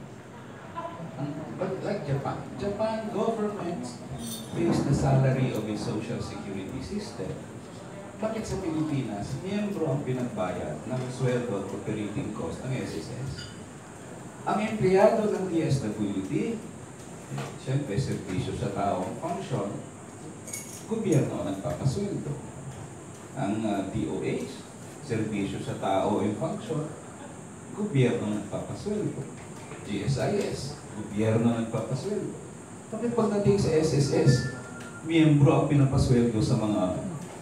but like Japan, Japan government pays the salary of a social security system. Bakit sa Pilipinas, miyembro ang pinagbayad ng sweldo at operating cost ng S S S? Ang empleyado ng D S W D, Siyempre, servisyo sa taong function, gobyerno ang nagpapasweldo. Ang uh, D O H, servisyo sa tao in function, gobyerno ang nagpapasweldo. G S I S, gobyerno ang nagpapasweldo. Bakit pagdating sa S S S, miyembro ang pinapasweldo sa mga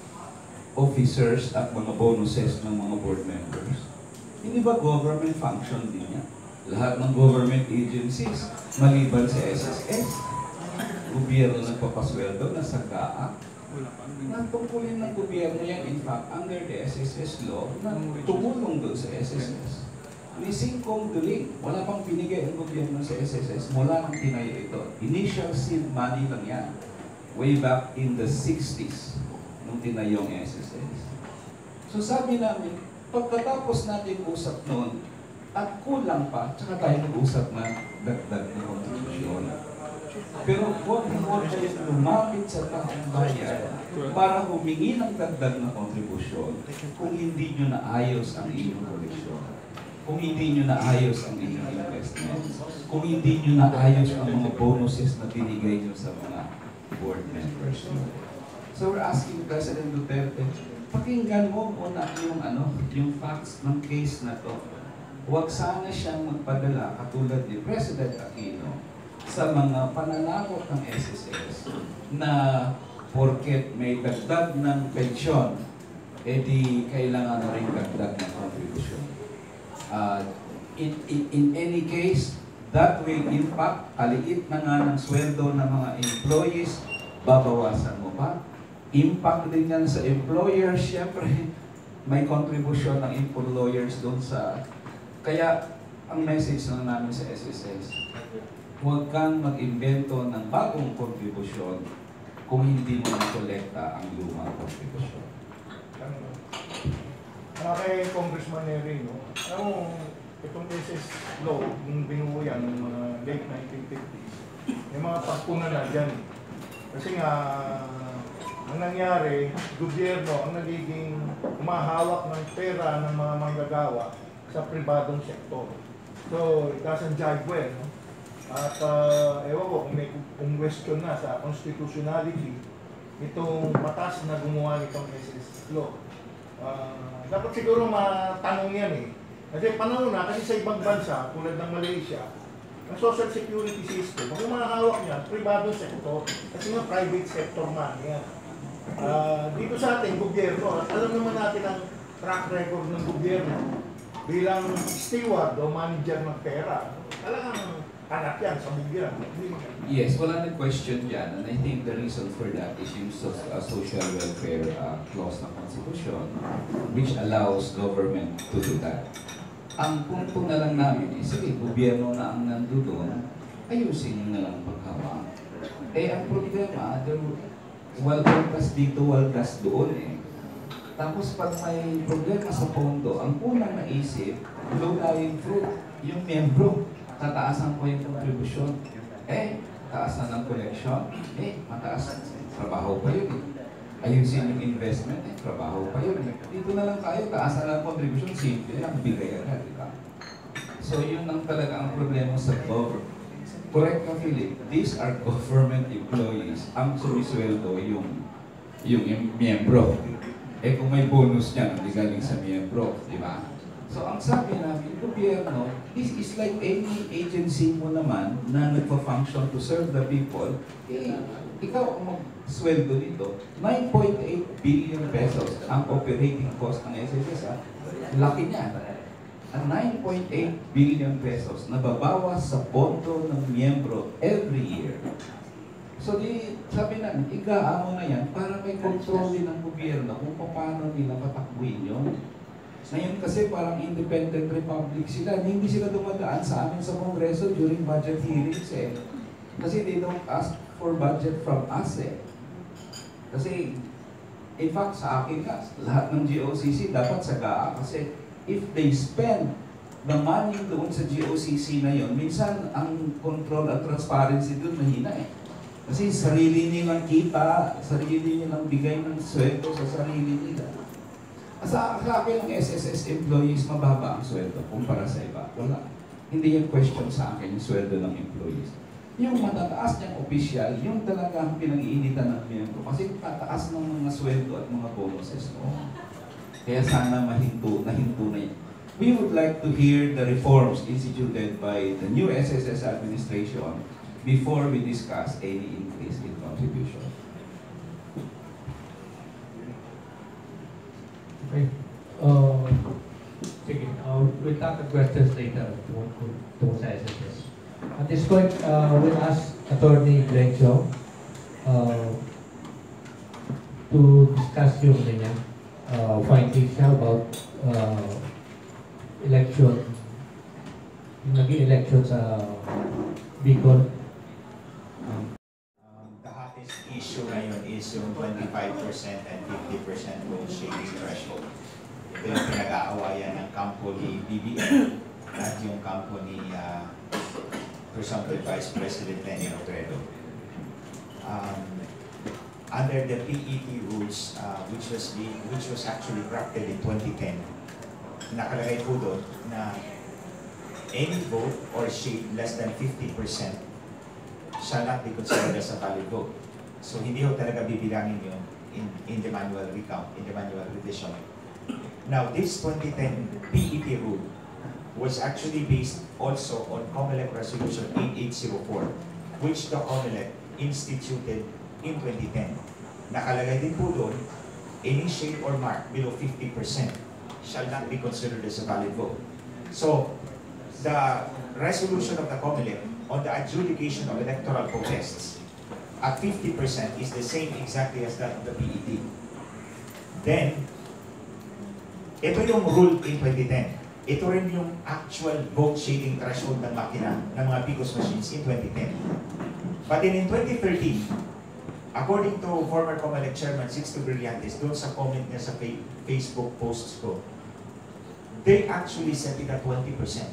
officers at mga bonuses ng mga board members? Hindi ba government function din yan? Lahat ng government agencies, maliban sa S S S, gobyerno nagpapasweldo na sa G A A. Natungkulin ng gobyerno yan, in fact, under the S S S law, na tumulong doon sa S S S. Ni Singkong Duling, wala pang binigay ang gobyerno sa S S S mula nang tinayo ito. Initial seed money lang yan, way back in the sixties, nung tinayong S S S. So sabi namin, pagkatapos natin usap noon, at kulang pa, tsaka tayo nag-usap na dagdag na kontribusyon. Pero huwag huwag kayo lumapit sa taong bayan para humingi ng dagdag na kontribusyon kung hindi nyo naayos ang inyong koleksyon, kung hindi nyo naayos ang inyong investment, kung hindi nyo naayos ang mga bonuses na binigay nyo sa mga board members. So we're asking President Duterte, pakinggan mo muna yung, ano, yung facts ng case na to. Huwag sana siyang magpadala katulad ni President Aquino sa mga pananakot ng S S S na porket may dagdag ng pensyon, edi kailangan na rin dagdag ng contribution. Uh, in, in, in any case, that will impact, kaliit na nga ng sweldo ng mga employees, babawasan mo pa. Impact din yan sa employers, syempre may contribution ng employers doon sa... Kaya, ang message na namin sa S S S, huwag kang mag-invento ng bagong kontribusyon kung hindi mo na-kolekta ang lumang kontribusyon. Ano kay Congressman Neri, no? Ano, itong S S law, yung binuo yan ng mga late nineteen fifties, may mga pagpuna na dyan. Kasi nga, ang nangyari, gobyerno ang nagiging umahawak ng pera ng mga manggagawa sa pribadong sektor. So, it doesn't jive well, no? At uh, ewan ko kung may kung question na sa constitutionality itong batas na gumawa nitong S S law. Uh, dapat siguro matanong yan eh. Kasi panahon na, kasi sa ibang bansa, tulad ng Malaysia, ang social security system, ang mahahawak niya, pribadong sektor. Kasi nga private sector man yan. Uh, dito sa atin, gobyerno, at alam naman natin ang track record ng gobyerno bilang steward o manager ng pera. Talagang anak yan sa bugyan. Yes, wala na question dyan. And I think the reason for that is yung so, uh, social welfare uh, clause ng Constitution, which allows government to do that. Ang punto na lang namin is, sige, gobyerno na ang nandoon, ayusin nyo na lang paghawa. Eh, ang problema, there, waldas dito, waldas doon eh. Tapos pag may problema sa pondo, ang unang naisip, low-lying fruit, yung membro, tataasan ko yung kontribusyon. Eh, taasan ng collection, eh, mataas. Trabaho pa yun eh. Ayusin yung investment, eh, trabaho pa yun eh. Dito na lang tayo, taasan ng kontribusyon, simple lang, bigay agad, di ba? So yun ang talaga ang problema sa government. Correct ka, Philip, these are government employees. Ang sumisweldo yung, yung miyembro. Eh kung may bonus niya, hindi galing sa miyembro, di ba? So ang sabi namin, gobyerno, this is like any agency mo naman na nagpa-function to serve the people, eh, ikaw ang mag-sweldo dito, nine point eight billion pesos ang operating cost ng S S S, ha? Laki niya. Ang nine point eight billion pesos na babawas sa pondo ng miyembro every year. So di, sabi namin, igaamo na yan para may control din ng gobyerno kung paano nila patakbuhin yun. Ngayon kasi parang independent republic sila, hindi sila dumadaan sa amin sa Kongreso during budget hearings eh. Kasi they don't ask for budget from us eh. Kasi, in fact, sa akin nga, lahat ng G O C C dapat sa G A A kasi if they spend the money doon sa G O C C na yon, minsan ang control at transparency doon mahina eh. Kasi sarili nilang kita, sarili nilang bigay ng sweldo sa sarili nila. Sa akin ng S S S employees, mababa ang sweldo kumpara sa iba. Wala. Hindi yung question sa akin yung sweldo ng employees. yung matataas niyang opisyal, yung talagang pinag-iinitan ng miyembro. Kasi tataas ng mga sweldo at mga bonuses, no? Kaya sana mahinto, nahinto na yun. We would like to hear the reforms instituted by the new S S S administration before we discuss any increase in contribution. Okay. Uh, sige, uh, we'll tackle questions later tungkol sa S S S. At this point, uh, we'll ask Attorney Glenn Chong uh, to discuss yung ganyan, uh, findings niya about uh, election, yung naging election sa Bicol. Um, the hottest issue ngayon is yung twenty-five percent and fifty percent vote sharing threshold. Ito yung pinag-aawayan ng kampo ni B B M at yung kampo ni uh, Presumptive Vice President Lenny Robredo. Um, under the P E T rules, uh, which was being, which was actually crafted in twenty ten, nakalagay po doon na any vote or shade less than fifty percent shall not be considered as a valid vote. So hindi ho talaga bibilangin yun in, in the manual recount, in the manual revision. Now, this twenty ten P E T rule was actually based also on COMELEC Resolution eighty-eight oh four, which the COMELEC instituted in twenty ten. Nakalagay din po doon, any shade or mark below fifty percent shall not be considered as a valid vote. So, the resolution of the COMELEC on the adjudication of electoral protests at fifty percent is the same exactly as that of the P E T. Then, ito yung rule in twenty ten. Ito rin yung actual vote shading threshold ng makina ng mga P I C O S machines in twenty ten. But then in twenty thirteen, according to former COMELEC Chairman Sixto Brillantes, doon sa comment niya sa Facebook posts ko, they actually set it at twenty percent.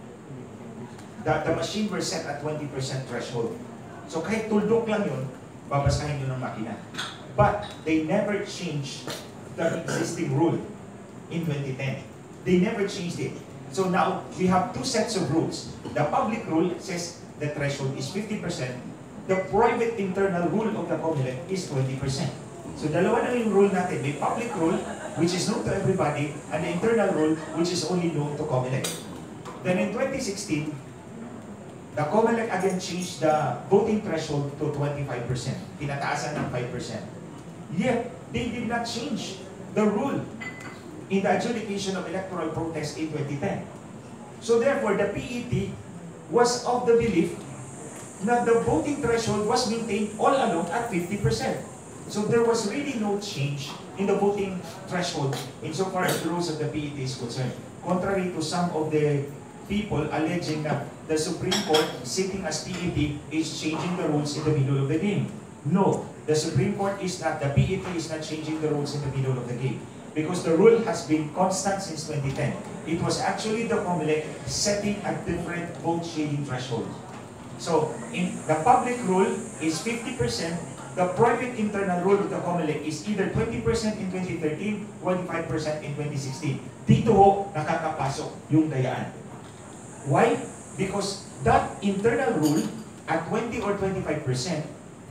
The, the machine were set at twenty percent threshold. So kahit tuldok lang yun, babasahin yun ng makina. But they never changed the existing rule in twenty ten. They never changed it. So now, we have two sets of rules. The public rule says the threshold is fifty percent. The private internal rule of the COMELEC is twenty percent. So dalawa na yung rule natin. May public rule, which is known to everybody, and the internal rule, which is only known to COMELEC. Then in twenty sixteen, the COMELEC again changed the voting threshold to twenty-five percent. Pinataasan ng five percent. Yet, they did not change the rule in the adjudication of electoral protest in twenty ten. So therefore, the P E T was of the belief that the voting threshold was maintained all along at fifty percent. So there was really no change in the voting threshold insofar as the rules of the P E T is concerned. Contrary to some of the people alleging that the Supreme Court, sitting as P E T, is changing the rules in the middle of the game. No, the Supreme Court is not, the P E T is not changing the rules in the middle of the game. Because the rule has been constant since twenty ten. It was actually the COMELEC setting a different vote shading threshold. So, in the public rule is fifty percent, the private internal rule of the COMELEC is either twenty percent in twenty thirteen, twenty-five percent in twenty sixteen. Dito ho, nakakapasok yung dayaan. Why? Because that internal rule at twenty or twenty-five percent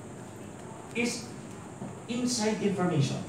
is inside information.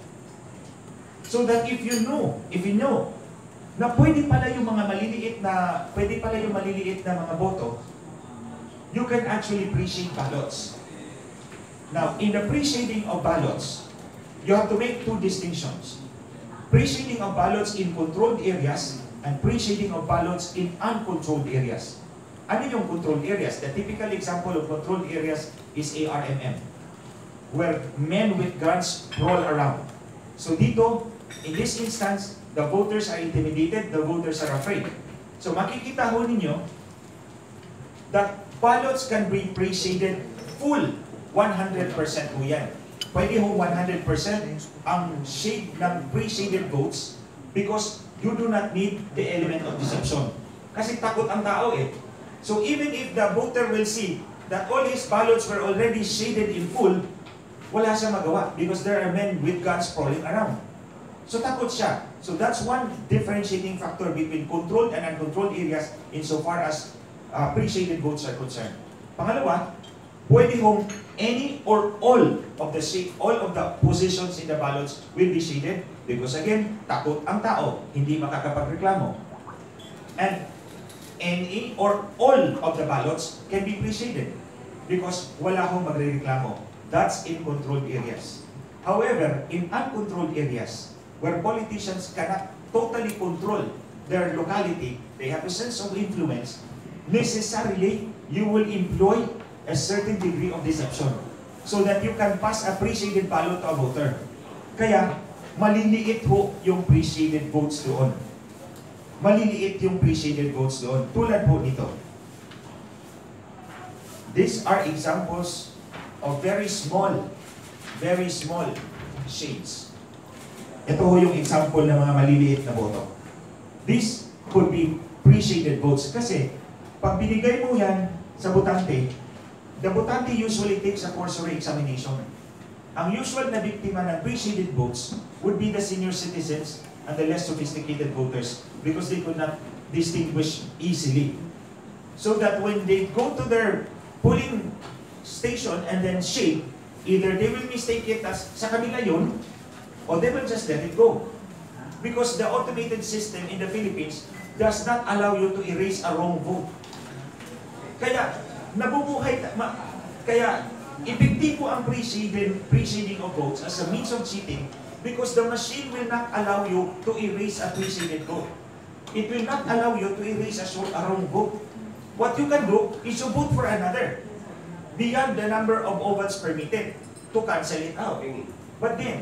So that if you know, if you know, na pwede pala yung mga maliliit na, pwede pala yung maliliit na mga boto, you can actually pre-shade ballots. Now, in the pre-shading of ballots, you have to make two distinctions. Pre-shading of ballots in controlled areas and pre-shading of ballots in uncontrolled areas. Ano yung controlled areas? The typical example of controlled areas is A R M M, where men with guns roll around. So dito, in this instance, the voters are intimidated, the voters are afraid. So makikita ho ninyo that ballots can be pre-shaded full one hundred percent ho yan. Pwede ho one hundred percent ang shade ng pre-shaded votes because you do not need the element of deception. Kasi takot ang tao eh. So even if the voter will see that all his ballots were already shaded in full, wala siya magawa because there are men with guns crawling around. So takot siya. So that's one differentiating factor between controlled and uncontrolled areas insofar as uh, pre-shaded votes are concerned. Pangalawa, pwede hong any or all of the shade, all of the positions in the ballots will be shaded because again, takot ang tao, hindi makakapagreklamo. And any or all of the ballots can be pre-shaded because wala hong magrereklamo. That's in controlled areas. However, in uncontrolled areas, where politicians cannot totally control their locality, they have a sense of influence, necessarily you will employ a certain degree of deception so that you can pass a pre-shaded ballot to a voter. Kaya, maliliit ho yung pre-shaded votes doon. Maliliit yung pre-shaded votes doon. Tulad po nito. These are examples of very small, very small shades. Ito ho yung example ng mga maliliit na boto. This could be pre-shaded votes kasi pag binigay mo yan sa botante, the botante usually takes a cursory examination. Ang usual na biktima ng pre-shaded votes would be the senior citizens and the less sophisticated voters because they could not distinguish easily. So that when they go to their polling station and then shade, either they will mistake it as sa kanila yun, or they will just let it go. Because the automated system in the Philippines does not allow you to erase a wrong vote. Kaya, nabubuhay, ma, kaya, epektibo ang pre-shading, pre-shading of votes as a means of cheating because the machine will not allow you to erase a pre-shaded vote. It will not allow you to erase a, a wrong vote. What you can do is to vote for another beyond the number of ovals permitted to cancel it out. But then,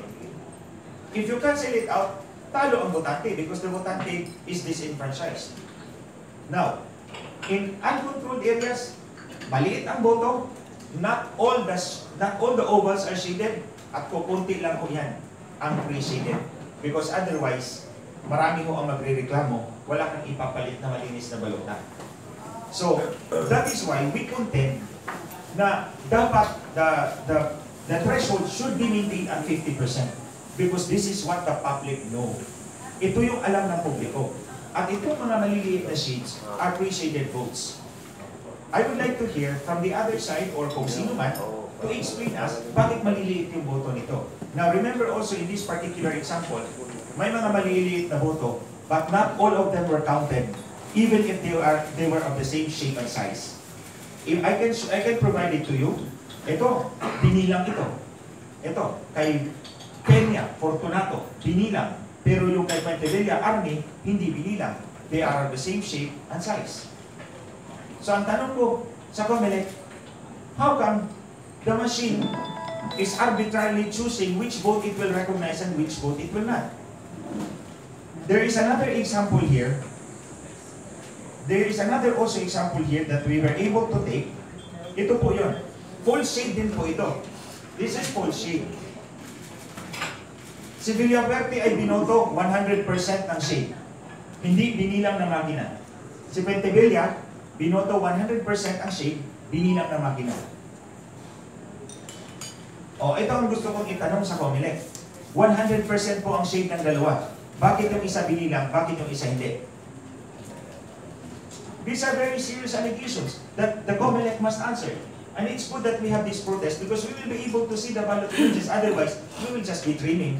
if you cancel it out, talo ang botante because the botante is disenfranchised. Now, in uncontrolled areas, maliit ang boto, not all the not all the ovals are shaded at kukunti lang ho yan ang pre-shaded. Because otherwise, marami ho ang magrereklamo, wala kang ipapalit na malinis na balota. So, that is why we contend na dapat the, the, the threshold should be maintained at fifty percent because this is what the public know. Ito yung alam ng publiko. At itong mga maliliit na sheets are pre-shaded votes. I would like to hear from the other side or kung sino man to explain us bakit maliliit yung boto nito. Now remember also in this particular example, may mga maliliit na boto but not all of them were counted even if they are they were of the same shape and size. If I can I can provide it to you. Ito, binilang ito. Ito, kay Kenya, Fortunato, binilang. Pero yung kay Pentevilla, Army, hindi binilang. They are of the same shape and size. So ang tanong ko sa COMELEC, how come the machine is arbitrarily choosing which vote it will recognize and which vote it will not? There is another example here. There is another also example here that we were able to take. Ito po yun. Full shade din po ito. This is full shade. Si Villaperte ay binoto one hundred percent ng shade. Hindi binilang ng makina. Si Pentevilla, binoto one hundred percent ang shade, binilang ng makina. O, ito ang gusto kong itanong sa COMELEC. one hundred percent po ang shade ng dalawa. Bakit yung isa binilang, bakit yung isa hindi? These are very serious allegations that the COMELEC must answer. And it's good that we have this protest because we will be able to see the ballot images. Otherwise, we will just be dreaming.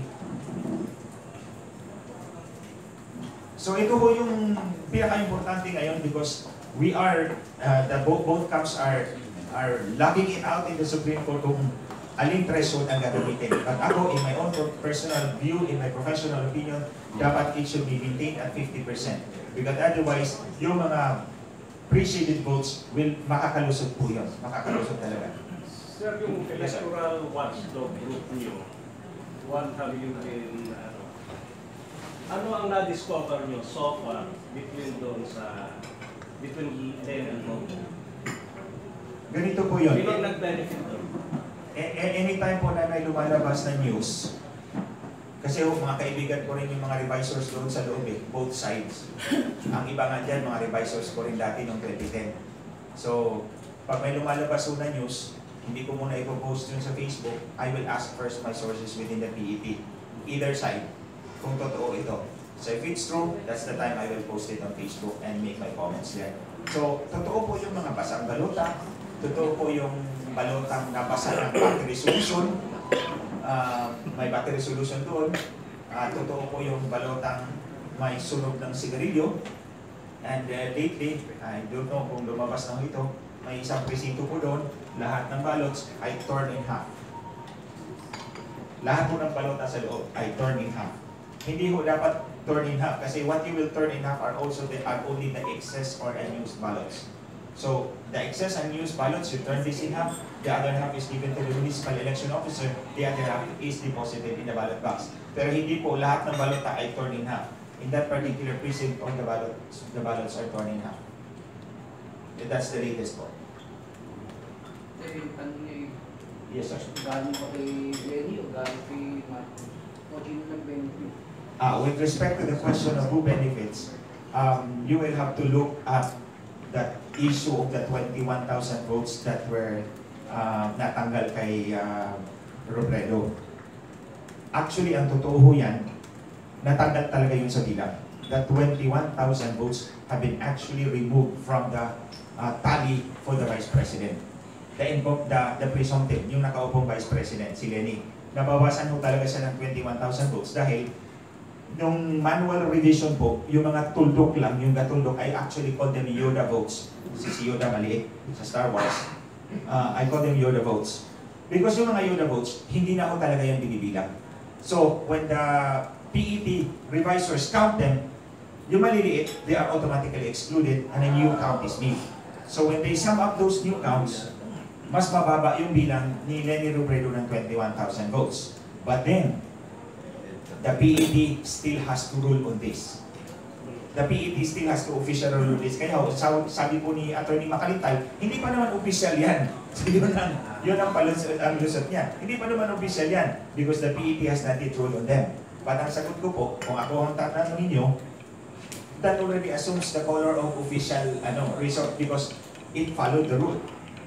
So ito po yung pinaka-importante ngayon because we are, uh, the both, both camps are are locking it out in the Supreme Court kung aling threshold ang gagamitin. But ako, in my own personal view, in my professional opinion, dapat it should be maintained at fifty percent. Because otherwise, yung mga pre-shaded votes will makakalusot po yun. Makakalusot talaga. Sir, yung electoral watchdog group niyo, what have you been, ano, ano ang na-discover niyo so far between doon sa, between them and vote? Ganito po yun. Sino nag-benefit doon? Anytime po na may lumalabas na news, kasi oh, mga kaibigan ko rin yung mga revisors doon sa loob eh, both sides. Ang iba nga dyan, mga revisors ko rin dati noong twenty ten. So, pag may lumalabas na news, hindi ko muna ipopost yun sa Facebook. I will ask first my sources within the P E P. Either side, kung totoo ito. So if it's true, that's the time I will post it on Facebook and make my comments there. So, totoo po yung mga basang balota, totoo po yung balotang nabasa ng battery resolution. Uh, may battery resolution doon. Uh, totoo po yung balotang may sunog ng sigarilyo. And uh, lately, I don't know kung lumabas na ito, may isang presinto po doon, lahat ng ballots ay torn in half. Lahat po ng balota sa loob ay torn in half. Hindi po dapat torn in half kasi what you will turn in half are also the, are only the excess or unused ballots. So, the excess unused ballots, you turn this in half, the other half is given to the municipal election officer, the other half is deposited in the ballot box. Pero hindi po lahat ng balota ay torn in half. In that particular precinct, all the ballots, the ballots are torn in half. That's the latest po. Eh, ano niya Yes, sir. galing pa kay Lenny o galing kay Marcos? O sino nag-benefit? Uh, with respect to the question of who benefits, um, you will have to look at that issue of the twenty-one thousand votes that were uh, natanggal kay uh, Robredo. Actually, ang totoo ho yan, natanggal talaga yun sa bilang. The twenty-one thousand votes have been actually removed from the uh, tally for the Vice President. The, the, the presumptive, yung nakaupong Vice President, si Lenny. Nabawasan ho talaga siya ng twenty-one thousand votes dahil nung manual revision po, yung mga tuldok lang, yung gatuldok ay actually called them Yoda votes. Si si Yoda maliit sa Star Wars. Uh, I call them Yoda votes. Because yung mga Yoda votes, hindi na ho talaga yan binibilang. So, when the P E T revisors count them, yung maliliit, they are automatically excluded and a new count is made. So, when they sum up those new counts, mas mababa yung bilang ni Lenny Robredo ng twenty-one thousand votes. But then, the P E T still has to rule on this. The P E T still has to official rule on this. Kaya sabi po ni Attorney Macalintay, hindi pa naman official yan. So yun ang, yun ang, palusot, ang lusot niya. Hindi pa naman official yan because the P E T has not yet ruled on them. But ang sagot ko po, kung ako ang tatanungin nyo, that already assumes the color of official ano, resort because it followed the rule.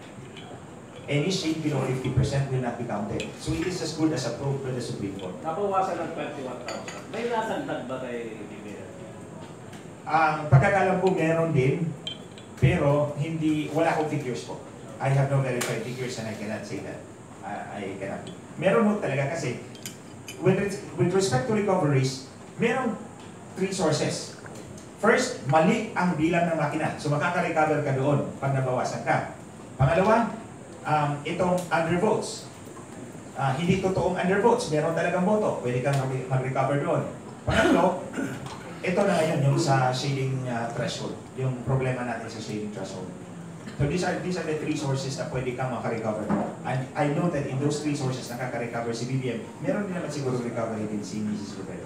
Any shade below fifty percent will not be counted. So it is as good as approved by the Supreme Court. Nabawasan ng twenty-one thousand. May natagdag ba kay B B M? Ang pagkakalam po meron din, pero hindi, wala akong figures po. I have no verified figures and I cannot say that. Uh, I cannot. Meron mo talaga kasi, with, with respect to recoveries, meron three sources. First, mali ang bilang ng makina. So makaka-recover ka doon pag nabawasan ka. Pangalawa, um, itong undervotes. Uh, hindi totoong undervotes. Meron talagang boto. Pwede kang mag-recover doon. Pangatlo, ito na ngayon yung sa shading uh, threshold. Yung problema natin sa shading threshold. So these are, these are the three sources na pwede kang maka-recover. And I know that in those three sources nakaka-recover si B B M, meron din naman siguro recovery din si Missus Robredo.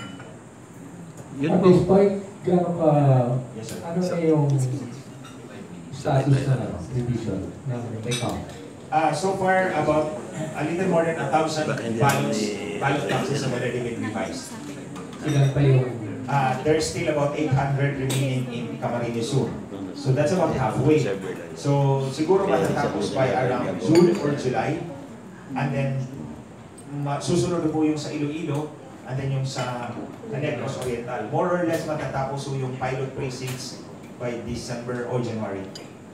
At this point, gano'n ka, yes, sir. ano na yung status na revision ng recount? Uh, so far, about a little more than a thousand ballots, ballot boxes have already been revised. Ilan pa yung... Uh, there's still about eight hundred remaining in Camarines Sur. So that's about halfway. So siguro matatapos by around June or July. And then, susunod po yung sa Iloilo, and then yung sa Negros Oriental. More or less matatapos po yung pilot precincts by December or January.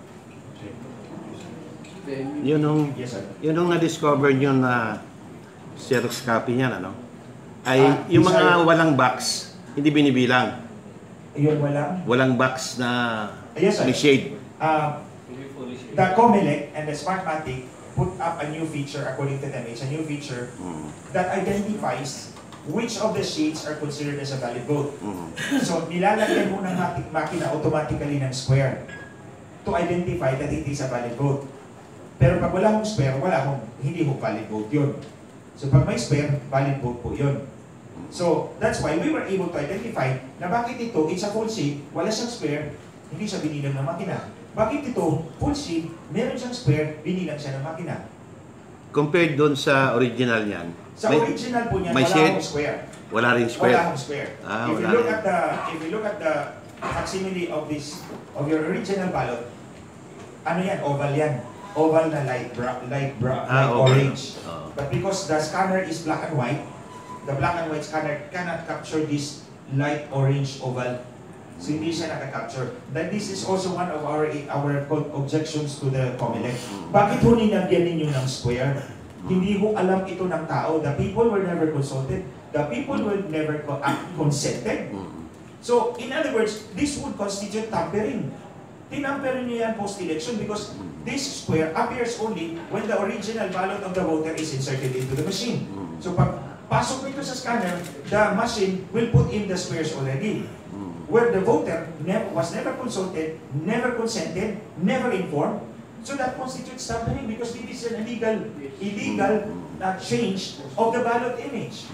Yun yung, yes, sir. Yun yung na-discover nyo na Xerox copy niyan, ano? Ay, Ah, yung mga are, walang box, hindi binibilang. Yung walang? Walang box na yes, may shade. Uh, the Comelec and the Smartmatic put up a new feature, according to them, it's a new feature mm. that identifies which of the shades are considered as a valid vote. Mm. So, nilalagyan mo ng makina automatically ng square to identify that it is a valid vote. Pero pag wala hong square, wala hong, hindi hong valid vote yun. So, pag may square, valid vote po yun. So, that's why we were able to identify na bakit ito, it's a full shade, wala siyang square, hindi siya binilang ng makina. Bakit ito, full shade, meron siyang square, binilang siya ng makina. Compared doon sa original niyan, sa may, original po niyan, may wala shade, akong square. Wala rin square. Wala akong square. Ah, if, wala you look rin. at the, if you look at the facsimile of this, of your original ballot, ano yan, oval yan. Oval na light brown, light brown, ah, light okay. orange. Oh. But because the scanner is black and white, the black and white scanner cannot capture this light orange oval So hindi siya nakaka-capture. That this is also one of our our objections to the COMELEC. Bakit ho ninagyan ninyo ng square? Hindi ho alam ito ng tao. The people were never consulted. The people were never co- uh, consented. So, in other words, this would constitute tampering. Tinamperin niyo yan post-election because this square appears only when the original ballot of the voter is inserted into the machine. So, pag pasok nito sa scanner, the machine will put in the squares already. Where the voter never, was never consulted, never consented, never informed. So that constitutes tampering because it is an illegal, illegal uh, change of the ballot image.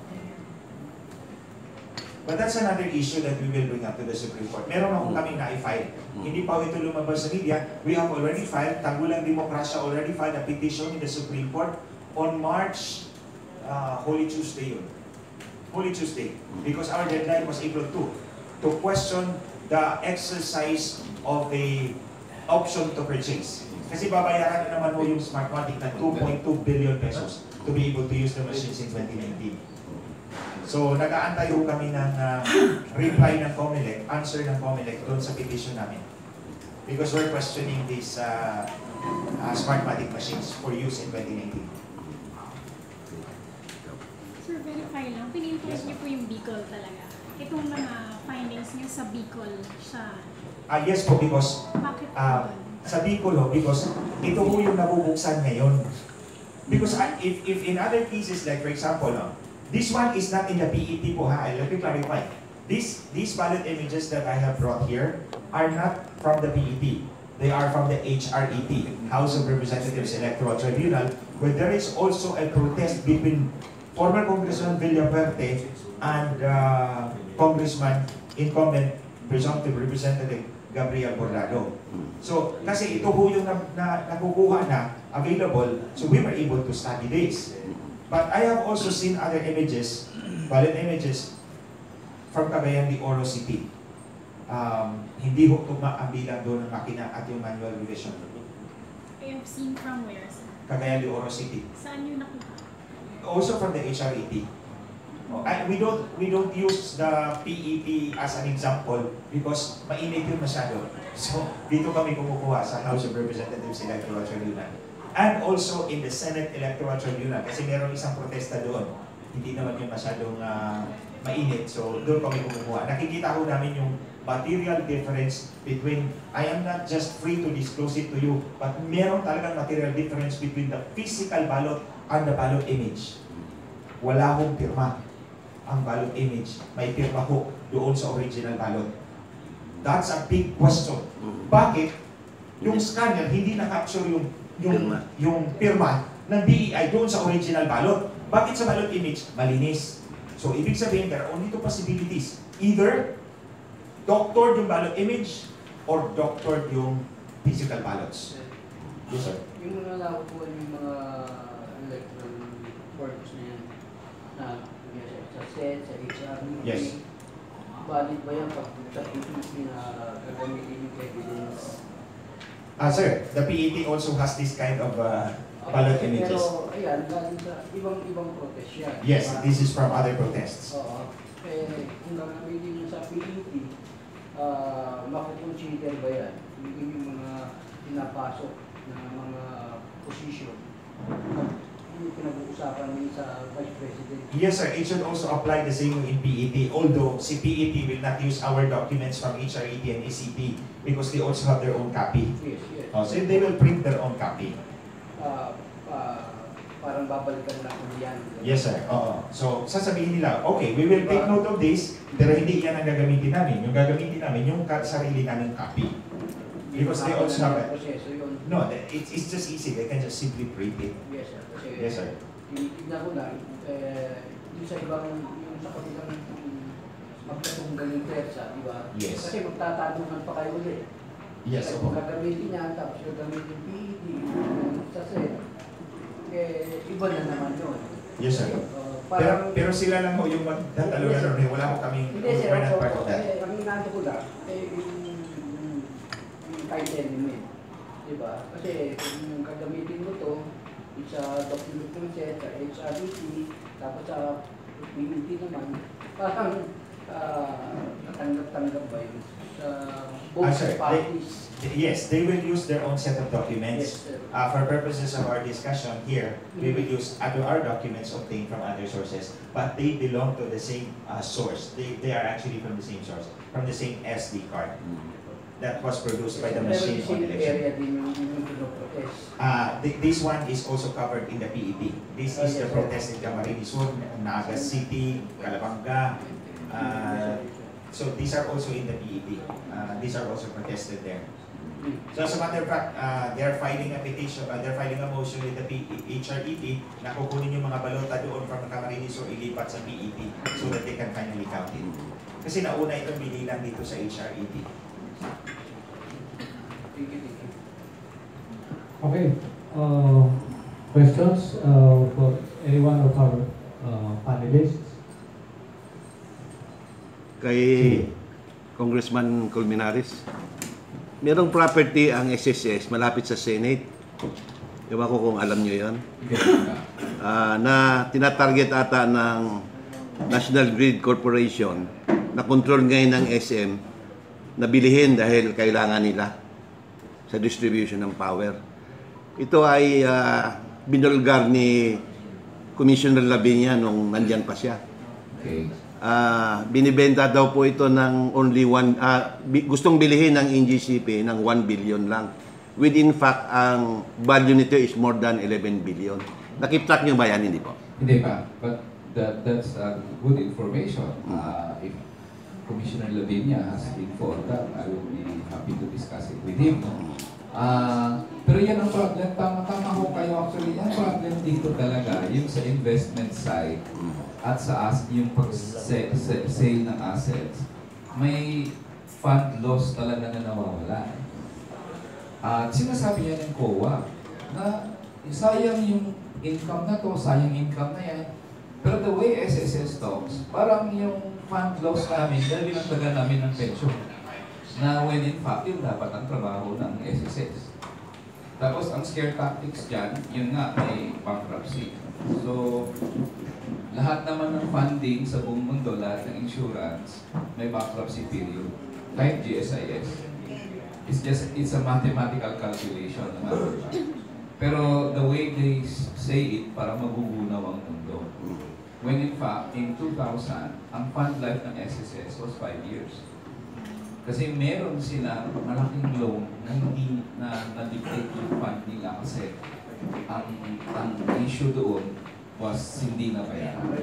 But that's another issue that we will bring up to the Supreme Court. Meron akong kaming na-i-file. Hindi pa ito lumabas sa media. We have already filed, Tanggulang Demokrasya already filed a petition in the Supreme Court on March, uh, Holy Tuesday yun. Holy Tuesday. Because our deadline was April second to question the exercise of the option to purchase. Kasi babayaran na naman ho yung Smartmatic ng two point two billion pesos to be able to use the machines in twenty nineteen. So, nag-aantay ho kami ng uh, reply ng COMELEC, answer ng COMELEC doon sa petition namin. Because we're questioning these uh, uh, Smartmatic machines for use in twenty nineteen. Sir, verify lang. Pin-enforce niyo po yung Bicol talaga. Itong mga findings niyo sa Bicol siya. Ah, yes po, because Bakit po uh, sa Bicol ho, because ito po yung nabubuksan ngayon. Because uh, if, if in other cases, like for example, no, this one is not in the P E T po ha, let me clarify. These, these ballot images that I have brought here are not from the P E T. They are from the H R E T, House of Representatives Electoral Tribunal, where there is also a protest between former Congressman Villaperte and uh, Congressman incumbent presumptive Representative Gabriel Bordado. So, kasi ito po yung na, na, nakukuha na available, so we were able to study this. But I have also seen other images, ballot images, from Cagayan de Oro City. Um, hindi ho tugma ang bilang doon ng makina at yung manual revision. I have seen from where, sir? Cagayan de Oro City. Saan yun nakuha? Also from the H R E T. Oh, I, we don't we don't use the P E T as an example because mainit yun masyado. So dito kami kumukuha sa House of Representatives Electoral Tribunal. And also in the Senate Electoral Tribunal kasi meron isang protesta doon. Hindi naman yun masyadong uh, mainit. So doon kami kumukuha. Nakikita ko namin yung material difference between, I am not just free to disclose it to you, but meron talagang material difference between the physical ballot and the ballot image. Wala hong pirma ang ballot image. May pirma ho doon sa original ballot. That's a big question. Bakit yung scanner hindi na-capture yung yung yung pirma ng D E I doon sa original ballot? Bakit sa ballot image malinis? So ibig sabihin there are only two possibilities. Either doctored yung ballot image or doctored yung physical ballots. Yes, sir. Yung mga nakukuha yung mga electoral forms na yan, na sa set, sa H R, Yes. valid ba yan pag sa P E T na gagamitin yung evidence? Ah, sir, the P E T also has this kind of uh, ballot images. Pero, ayan, galing sa ibang-ibang protest yan. Yes, this is from other protests. Oo. Eh, kung gagamitin yung sa P E T, uh, makukonsider ba yan? Yung yung mga pinapasok na mga position yung pinag-uusapan din sa Vice President. Yes, sir. It should also apply the same in P E T. Although, si P E T will not use our documents from H R E T and A C P because they also have their own copy. Yes, yes. Oh, so they will print their own copy. Uh, uh, parang babalikan na kung yan. Yes, sir. Oo. So, sasabihin nila, okay, we will take note of this, pero hindi yan ang gagamitin namin. Yung gagamitin namin, yung sarili namin copy. Because they also have it. No, it's, it's just easy. They can just simply print it. Yes, sir. Kasi, yes, sir. tinitignan ko na, eh, yung sa ibang, yung sa kabilang magkatunggal yung persa, di ba? Yes. Kasi magtatanungan pa kayo ulit. Yes, opo. Gagamitin niya, tapos gagamitin P E T, sa set, eh, iba na naman yun. Yes, sir. Uh, pero, pero sila lang ho yung magtatalaga ron. Yes, wala ko kaming hindi, sir. we're not part of that. Eh, ang inaano ko lang, eh, yung, yung, yung time element. Diba? Kasi kung gagamitin mo to, sa document ng set, sa H R E T, tapos sa P E T naman, parang uh, natanggap-tanggap ba yun sa Ah, both sir, they- parties? Yes, they will use their own set of documents. Yes, sir. Uh, for purposes of our discussion here, we will use other our documents obtained from other sources, but they belong to the same uh, source. They, they are actually from the same source, from the same S D card that was produced by the machine on Pero election. area din yung yung pinoprotest. Uh, th- this one is also covered in the P E P. This is the Oh, yes, sir. protest in Camarines Sur, Nagas City, Calabanga. Uh, so these are also in the P E P. Uh, these are also protested there. So as a matter of fact, uh, they're filing a petition, uh, they're filing a motion with the P H R E P na kukunin yung mga balota doon from Camarines Sur ilipat sa P E P so that they can finally count it. Kasi nauna itong binilang dito sa H R E P. Thank you, thank you. Okay. Uh, questions uh, for any one of our uh, panelists? Kay Congressman Colmenares, merong property ang S S S malapit sa Senate. Ewan ko kung alam nyo yun. Uh, na tinatarget ata ng National Grid Corporation na control ngayon ng S M na bilihin dahil kailangan nila sa distribution ng power. Ito ay uh, binulgar ni Commissioner Lavinia nung nandyan pa siya. Okay. Uh, binibenta daw po ito ng only one, uh, bi- gustong bilihin ng N G C P ng one billion lang. With in fact, ang value nito is more than eleven billion. Nakip-track nyo ba yan? Hindi po. Hindi pa. But that, that's uh, good information. Uh, if Commissioner Lavinia has informed that, I will be happy to discuss it with him. Uh, pero yan ang problem. Tama-tama ho kayo actually. Yung problem dito talaga, yung sa investment side, at sa as yung pag-sale ng assets, may fund loss talaga na nawawala. At sinasabi niya ng C O A na sayang yung income na to, sayang income na yan. Pero the way S S S talks, parang yung fund loss namin dahil binagdagan namin ng pension. Na when in fact, yun dapat ang trabaho ng S S S. Tapos ang scare tactics dyan, yun nga, may bankruptcy. So, lahat naman ng funding sa buong mundo, lahat ng insurance, may bankruptcy period. Kahit G S I S. It's just, it's a mathematical calculation naman. Pero the way they say it, para magugunaw ang mundo. When in fact, in two thousand, ang fund life ng S S S was five years. Kasi meron sila malaking loan na hindi na na-dictate yung fund nila kasi ang, ang issue doon was hindi na bayaran.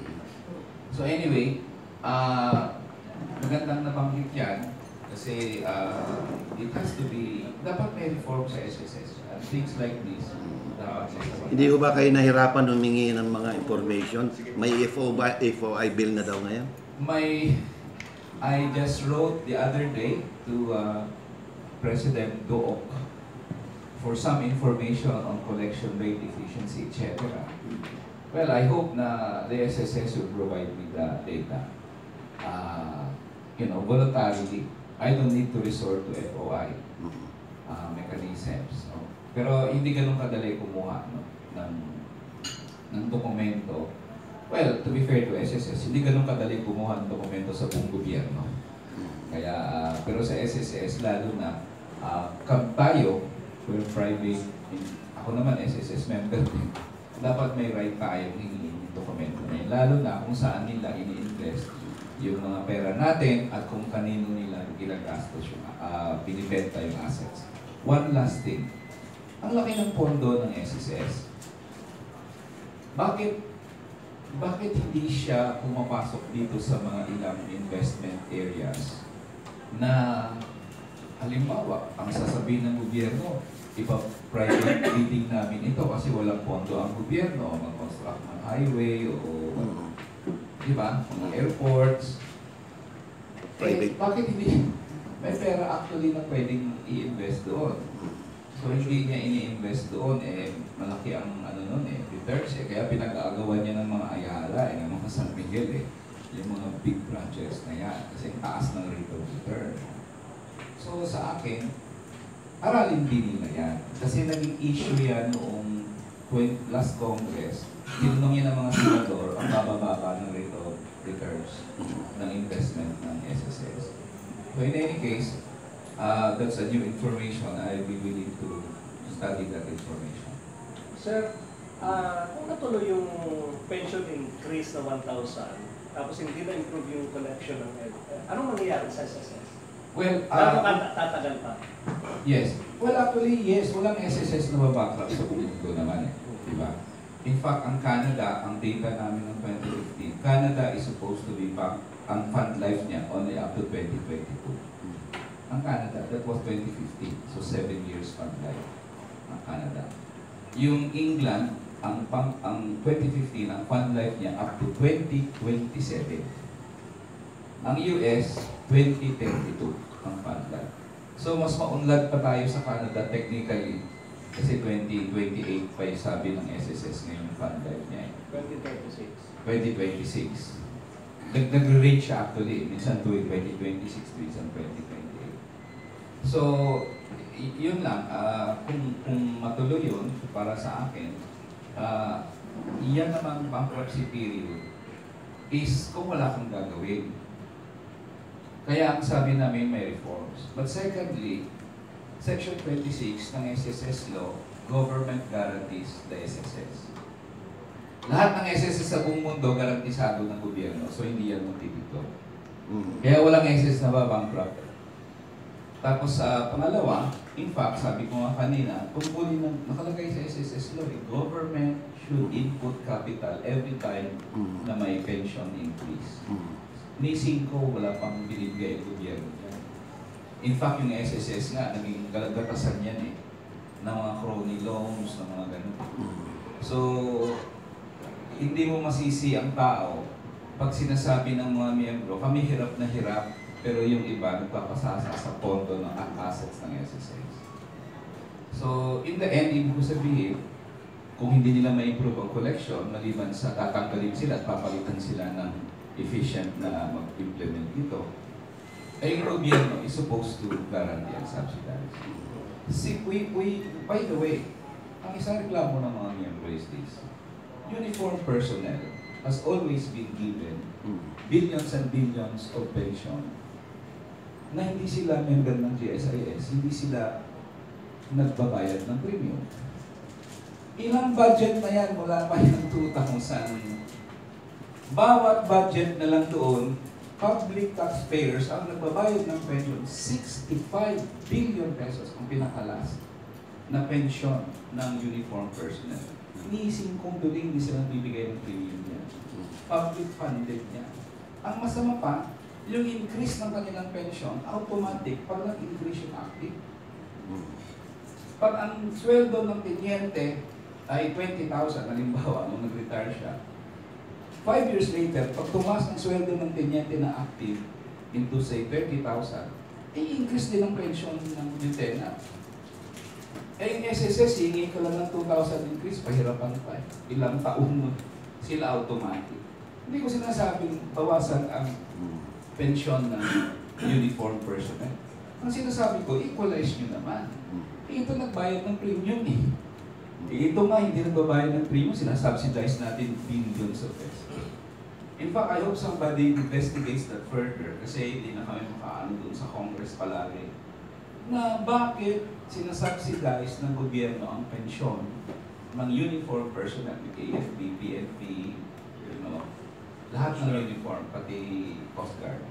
So anyway, uh, magandang nabanggit yan kasi uh, it has to be, dapat may reform sa S S S. Uh, things like this. Hindi ko ba kayo nahirapan humingi ng mga information? May F O I bill na daw ngayon? May, I just wrote the other day to uh, President Dook for some information on collection rate efficiency, et cetera. Well, I hope na the S S S will provide me the data. Uh, you know, voluntarily. I don't need to resort to F O I uh, mechanisms. No? Pero hindi ganun kadali kumuha no, ng, ng dokumento. Well, to be fair to S S S, hindi ganun kadali kumuha ng dokumento sa buong gobyerno. Kaya, uh, pero sa S S S, lalo na uh, tayo, we're private, ako naman S S S member din, dapat may right tayo hingin yung dokumento na yun. Lalo na kung saan nila ini-invest yung mga pera natin at kung kanino nila ginagastos yung uh, binibenta yung assets. One last thing. Ang laki ng pondo ng S S S. Bakit bakit hindi siya pumapasok dito sa mga ilang investment areas na halimbawa, ang sasabihin ng gobyerno, ipa-private bidding namin ito kasi walang pondo ang gobyerno, mag-construct ng highway o di ba? Mga airports. Eh, bakit hindi? May pera actually na pwedeng i-invest doon. So hindi niya ini-invest doon, eh malaki ang ano noon eh, returns eh. Kaya pinag-aagawan niya ng mga Ayala, eh, ng mga San Miguel eh. Yung mga big projects na yan. Kasi taas ng rate of return. So sa akin, aralin din nila yan. Kasi naging issue yan noong last Congress. Tinanong niya ng mga senador ang bababa ng rate of returns ng investment ng S S S. So in any case, uh, that's a new information. I'll be willing to study that information. Sir, ah kung natuloy yung pension increase na one thousand, tapos hindi na improve yung collection ng L, anong mangyayari sa S S S? Well, Lalo uh, ka tatagal pa. yes. Well, actually, yes. Walang S S S na mababankrupt sa buong mundo naman eh. Diba? In fact, ang Canada, ang data namin ng twenty fifteen, Canada is supposed to be back, ang fund life niya only up to twenty twenty-two. Ang Canada, that was twenty fifteen. So, seven years fund life ang Canada. Yung England, ang, pang, ang twenty fifteen, ang fund life niya up to twenty twenty-seven. Ang U S, twenty thirty-two ang fund life. So, mas maunlad pa tayo sa Canada technically kasi twenty twenty-eight pa yung sabi ng S S S ngayon yung fund life niya. twenty twenty-six. twenty twenty-six. Nag- Nag-range siya actually. Minsan tuwing twenty twenty-six, minsan twenty twenty-eight. So, y- yun lang. Uh, kung, kung matuloy yun, para sa akin, uh, yan namang bankruptcy period is kung wala kang gagawin. Kaya ang sabi namin may reforms. But secondly, Section twenty-six ng S S S law, government guarantees the S S S. Lahat ng S S S sa buong mundo garantisado ng gobyerno, so hindi yan multipito. Kaya walang S S S na babankrupt. Tapos sa uh, pangalawa, in fact, sabi ko nga kanina, tungkulin ng nakalagay sa S S S law, eh, government should input capital every time na may pension increase. Ni cinco, wala pang binibigay ang gobyerno. In fact, yung S S S nga, naging galagatasan yan eh, ng mga crony loans, ng mga ganun. So, hindi mo masisi ang tao pag sinasabi ng mga miyembro, kami hirap na hirap, pero yung iba nagpapasasa sa pondo ng assets ng S S S. So, in the end, ibig ko sabihin, kung hindi nila ma-improve ang collection, maliban sa tatanggalin sila at papalitan sila ng efficient na mag-implement dito, ay yung gobyerno is supposed to guarantee and subsidize. See, we, we, by the way, ang isang reklamo ng mga miyembro is this: uniformed personnel has always been given billions and billions of pension na hindi sila member ng G S I S, hindi sila nagbabayad ng premium. Ilang budget na yan mula pa yung two thousand. Bawat budget na lang doon, public taxpayers ang nagbabayad ng pension, sixty-five billion pesos ang pinakalas na pension ng uniform personnel. Ni singkong duling, hindi sila bibigay ng premium niya. Public funded niya. Ang masama pa, yung increase ng kanilang pension, automatic pag nag-increase yung active. Pag ang sweldo ng tenyente ay twenty thousand, halimbawa, nung nag-retire siya, Five years later, pag tumaas ng sweldo ng tenyente na active into say thirty thousand, eh increase din ang pension ng lieutenant. Eh yung S S S, hingin ka lang ng two thousand increase, pahirapan pa eh. Ilang taon mo sila automatic. Hindi ko sinasabing bawasan ang pension ng uniform personnel. Ang sinasabi ko, equalize nyo naman. Eh, ito nagbayad ng premium eh. Eh, ito nga, hindi nagbabayad ng premium, sinasubsidize natin billions of pesos. In fact, I hope somebody investigates that further kasi hindi na kami makaano doon sa Congress palagi na bakit sinasubsidize ng gobyerno ang pensyon ng uniform personnel, A F P, P N P, you know, lahat ng uniform, pati Coast Guard.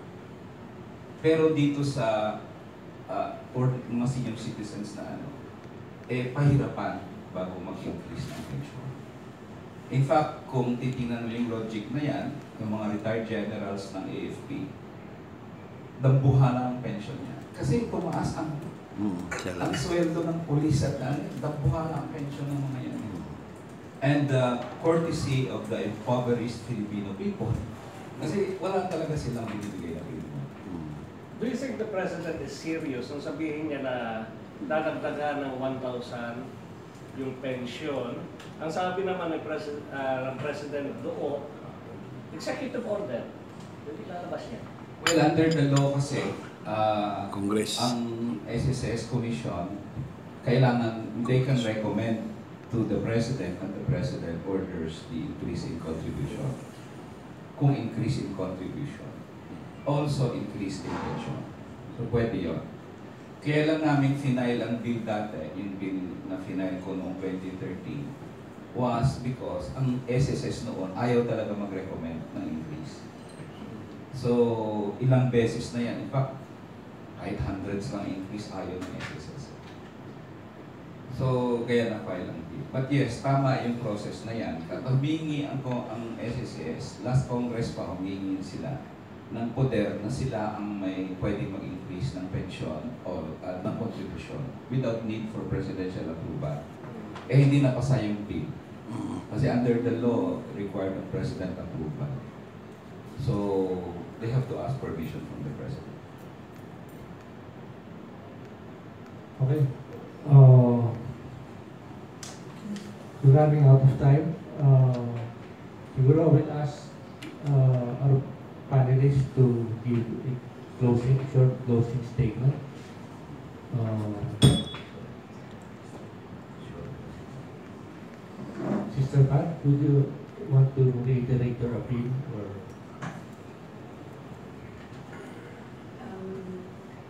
Pero dito sa uh, or mga senior citizens na ano, eh pahirapan bago mag-increase ng pension. In fact, kung titingnan mo yung logic na yan, yung mga retired generals ng A F P, dambuhan ang pension niya. Kasi tumaas ang, hmm, ang sweldo ng pulis at ano, dambuhan ang pension ng mga yan. And the uh, courtesy of the impoverished Filipino people. Kasi wala talaga silang binibigay na premium. Do you think the President is serious nung sabihin niya na dadagdagan ng one thousand yung pension? Ang sabi naman ng President, uh, ng President doon, executive order. Hindi lalabas niya. Well, under the law kasi, uh, Congress, ang S S S Commission, kailangan, they can recommend to the President and the President orders the increase in contribution. kung increase in contribution. Also increase in pension. So pwede yun. Kaya lang namin final ang bill dati, yung bill na final ko noong twenty thirteen, was because ang S S S noon ayaw talaga mag-recommend ng increase. So, ilang beses na yan. In fact, kahit hundreds lang increase, ayaw ng S S S. So, kaya na-file ang bill. But yes, tama yung process na yan. Humingi ang, ang S S S, last Congress pa humingi sila ng poder na sila ang may pwedeng mag-increase ng pensyon o uh, ng contribution without need for presidential approval. Eh, hindi napasa yung bill. Kasi under the law, required of president approval. So, they have to ask permission from the president. Okay. Uh, we're running out of time. Uh, siguro I will ask uh, our panelists to give a closing, short closing statement. Uh, Sister Pat, would you want to reiterate your appeal? Or Um,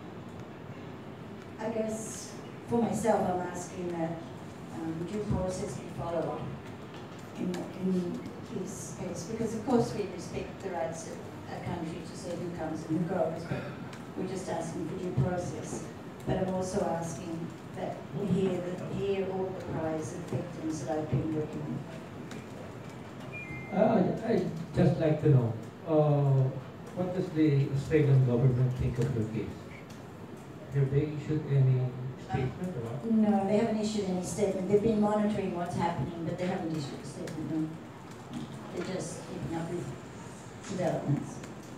I guess for myself, I'm asking that um, due process be followed in, in his case, because of course we respect the rights of a country to say who comes and who goes, but we're just asking for due process. But I'm also asking that we hear, that, hear all the cries of victims that I've been working with. Uh, I'd just like to know, uh, what does the Australian government think of your case? Have they issued any statement or what? No, they haven't issued any statement. They've been monitoring what's happening, but they haven't issued a statement, no. They're just keeping up with developments.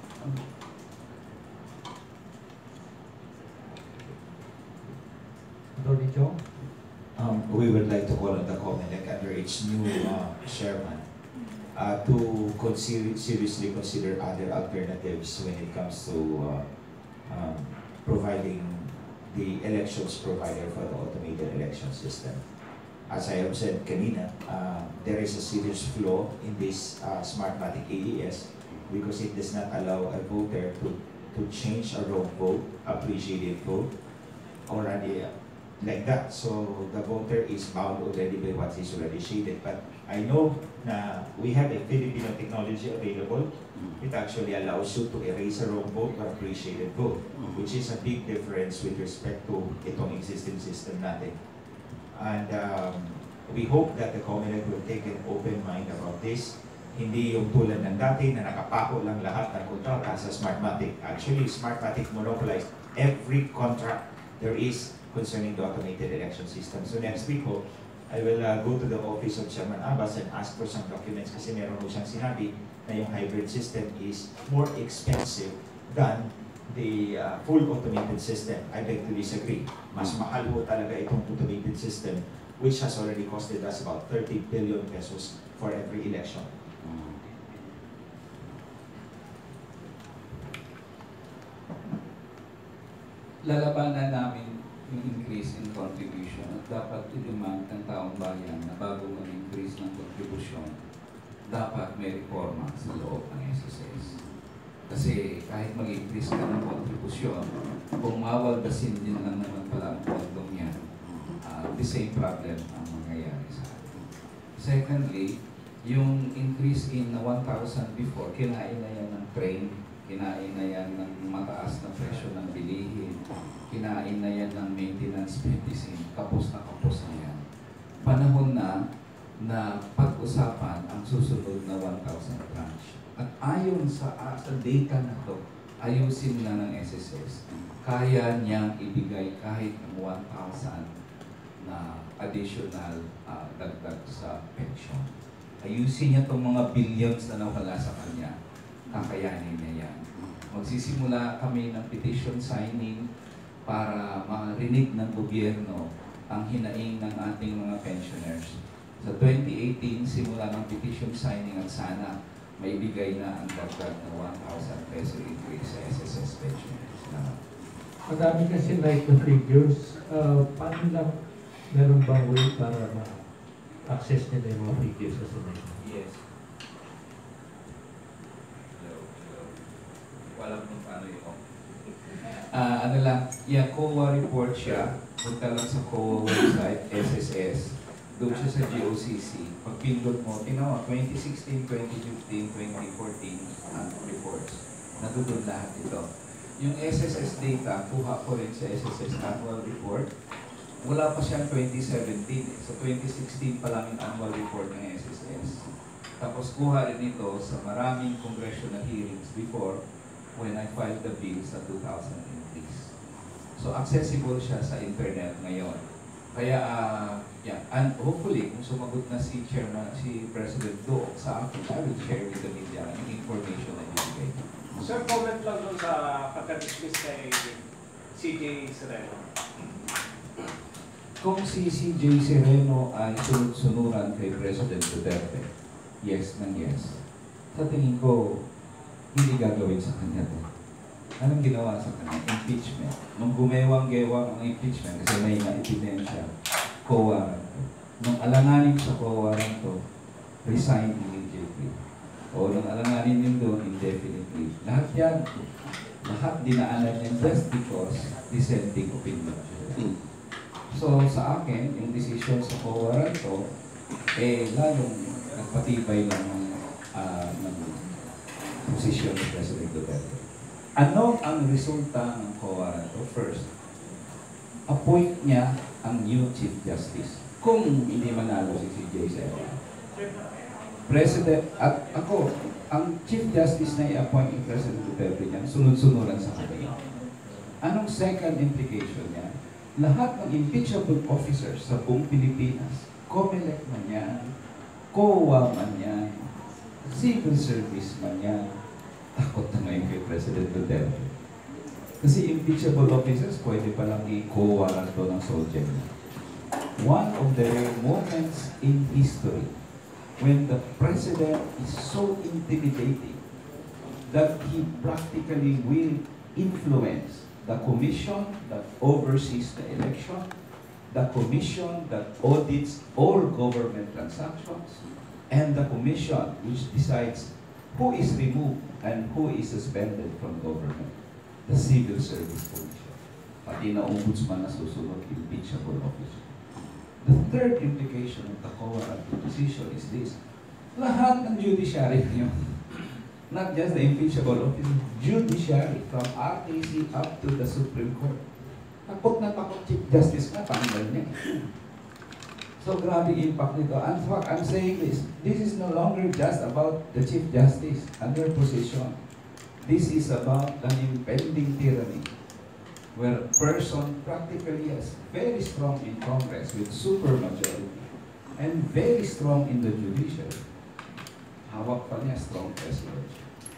Attorney Chong? Um, we would like to call on the COMELEC under its new uh, chairman uh, to consider, seriously consider other alternatives when it comes to uh, um, providing the elections provider for the automated election system. As I have said kanina, uh, there is a serious flaw in this uh, Smartmatic A E S because it does not allow a voter to, to change a wrong vote, appreciated vote, or an, like that. So the voter is bound already by what is already shaded. But I know na we have a Filipino technology available. It actually allows you to erase a wrong vote or appreciated vote, which is a big difference with respect to itong existing system natin. And um, we hope that the COMELEC will take an open mind about this. Hindi yung tulad ng dati na nakapako lang lahat ng kontrata sa Smartmatic. Actually, Smartmatic monopolized every contract there is concerning the automated election system. So next week ho, I will uh, go to the office of Chairman Abbas and ask for some documents kasi meron ho siyang sinabi na yung hybrid system is more expensive than the uh, full automated system. I beg to disagree. Mas mahal ho talaga itong automated system which has already costed us about thirty billion pesos for every election. Lalabanan namin yung increase in contribution at dapat i-demand ng taong bayan na bago mag-increase ng contribution, dapat may reforma sa loob ng S S S. Kasi kahit mag-increase ka ng contribution, kung mawaldasin din lang naman pala ang pondong yan, uh, the same problem ang mangyayari sa atin. Secondly, yung increase in one thousand before, kinain na yan ng train, kinain na yan ng mataas na presyo ng bilihin, kinain na yan ng maintenance medicine, kapos na kapos na yan. Panahon na na pag-usapan ang susunod na one thousand tranche. At ayon sa, uh, sa data na to, ayusin na ng S S S, kaya niyang ibigay kahit ang one thousand na additional uh, dagdag sa pension. Ayusin niya itong mga billions na nawala sa kanya. Kakayanin niya yan. Magsisimula kami ng petition signing para marinig ng gobyerno ang hinaing ng ating mga pensioners. Sa twenty eighteen, simula ng petition signing at sana maibigay na ang dagdag na one thousand peso increase sa S S S pensioners. Madami kasi like the figures, uh, paano lang meron bang way para ma-access nila yung mga figures sa sunod? Yes. alam kung paano yun. Ah, ano lang, yeah, C O A report siya. Punta lang sa C O A website, S S S. Doon siya sa G O C C. Pag pindot mo, tingnan mo, twenty sixteen, twenty fifteen, twenty fourteen uh, reports. Nandun lahat ito. Yung S S S data, kuha ko rin sa S S S annual report. Wala pa siyang twenty seventeen. Eh. Sa twenty sixteen pa lang yung annual report ng S S S. Tapos kuha rin ito sa maraming congressional hearings before when I filed the bill sa two thousand three. So accessible siya sa internet ngayon. Kaya, uh, yeah, and hopefully, kung sumagot na si Chairman, si President Do sa akin, I will share with the media yung information na ibigay. Sir, comment lang doon sa pagka-dismiss kay C J Sereno. Kung si C J Sereno ay sunod-sunuran kay President Duterte, yes ng yes, sa tingin ko, hindi gagawin sa kanya to. Anong ginawa sa kanya? Impeachment. Nung gumewang-gewang ang impeachment, kasi may na-ebidensya, C O A. Nung alanganin sa C O A to, resign immediately. O nung alanganin din doon, indefinitely. Lahat yan, lahat dinaanan yan just because dissenting opinion. So sa akin, yung decision sa C O A to, eh lalong nagpatibay ng, uh, ng posisyon ni President Duterte. Ano ang resulta ng C O A to? First, appoint niya ang new Chief Justice. Kung hindi manalo si C J Sereno. President, at ako, ang Chief Justice na i-appoint ni President Duterte niya, sunod-sunuran sa kanya. Anong second implication niya? Lahat ng impeachable officers sa buong Pilipinas, COMELEC man yan, C O A man yan, civil service man yan, takot na ngayon kay President Duterte. Kasi impeachable officers, pwede palang i-C O A to ng soldier niya. One of the rare moments in history when the President is so intimidating that he practically will influence the commission that oversees the election, the commission that audits all government transactions, and the commission which decides who is removed and who is suspended from government, the Civil Service Commission. Pati na ombudsman na susunod, impeachable officer. The third implication of the C O A decision is this. Lahat ng judiciary ngayon, not just the impeachable officer, judiciary from R T C up to the Supreme Court. Takot na takot Chief Justice na, tanggal niya. So grabe impact nito. And fact, I'm saying this, this is no longer just about the Chief Justice and their position. This is about an impending tyranny where a person practically is very strong in Congress with supermajority and very strong in the judiciary. Hawak pa niya strong president.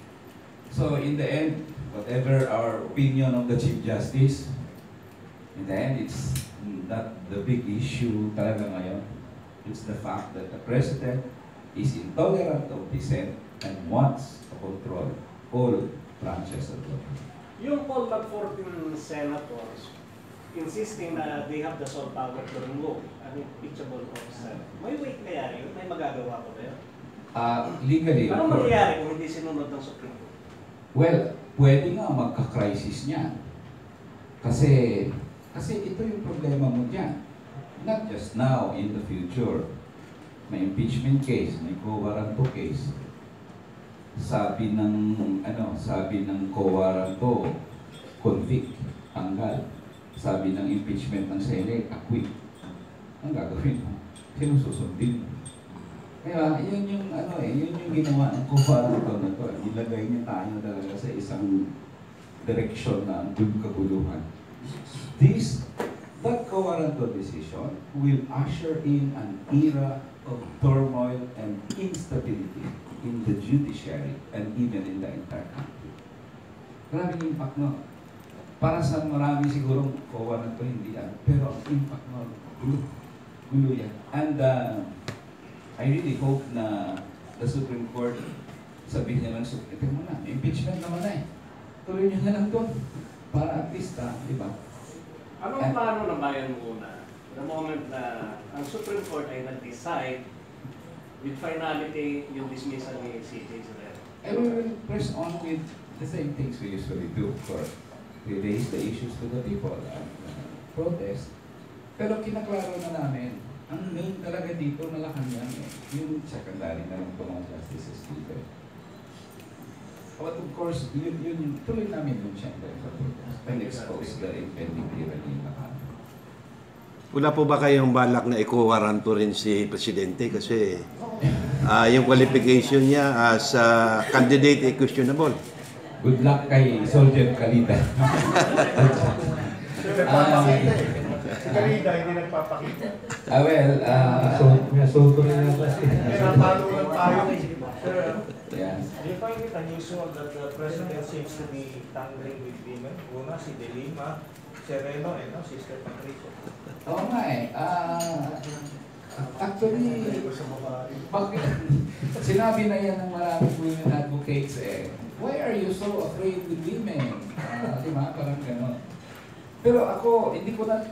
So in the end, whatever our opinion of the Chief Justice, in the end, it's not the big issue talaga ngayon. It's the fact that the President is intolerant of dissent and wants to control all branches of government. Yung call back fourteen senators insisting na they have the sole power to remove an impeachable officer, may weight kaya yun? May magagawa ko ba yun? Uh, legally, ano mangyayari kung hindi sinunod ng Supreme Court? Well, pwede nga magka-crisis niyan. Kasi Kasi ito yung problema mo dyan. Not just now, in the future. May impeachment case, may quo warranto case. Sabi ng, ano, sabi ng quo warranto, convict, tanggal. Sabi ng impeachment ng Senate, acquit. Ang gagawin mo? Sino susundin mo? Kaya, yun yung, ano eh, yun yung ginawa ng quo warranto na to. Ilagay niya tayo talaga sa isang direksyon na ang kaguluhan. This, that quo warranto decision will usher in an era of turmoil and instability in the judiciary and even in the entire country. Maraming impact no. Para sa marami siguro quo warranto hindi yan, pero ang impact no, gulo, gulo yan. And uh, I really hope na the Supreme Court sabihin niya lang, ito mo na, impeachment naman na eh. Tuloy niyo na lang doon. Para at least, uh, di ba? Anong plano ng bayan muna? The moment na ang Supreme Court ay nag-decide with finality yung dismissal ni C J Sereno. And we will press on with the same things we usually do. For we raise the issues to the people and uh, protest. Pero kinaklaro na namin, ang main talaga dito Malacanang eh, yung secondary na lang po mga justices dito. But of course, yun, yun, tuloy namin yung siyempre sa protest and expose the impending tyranny in Malacanang. Wala po ba kayong balak na ikuwaranto rin si Presidente kasi uh, yung qualification niya as uh, candidate ay questionable? Good luck kay Soldier Kalida. uh, si Kalida hindi nagpapakita. Ah, well, uh, so, may asunto rin na kasi. Pinapalo lang tayo. Yeah. Do you find it unusual that the president seems to be tangling with women? Una, si De Lima, Sereno, and no, Sister Patricia. Oo nga eh. Uh, actually, pag sinabi na yan ng maraming women advocates eh, why are you so afraid with women? Uh, di ba? Parang gano'n. Pero ako, hindi ko na,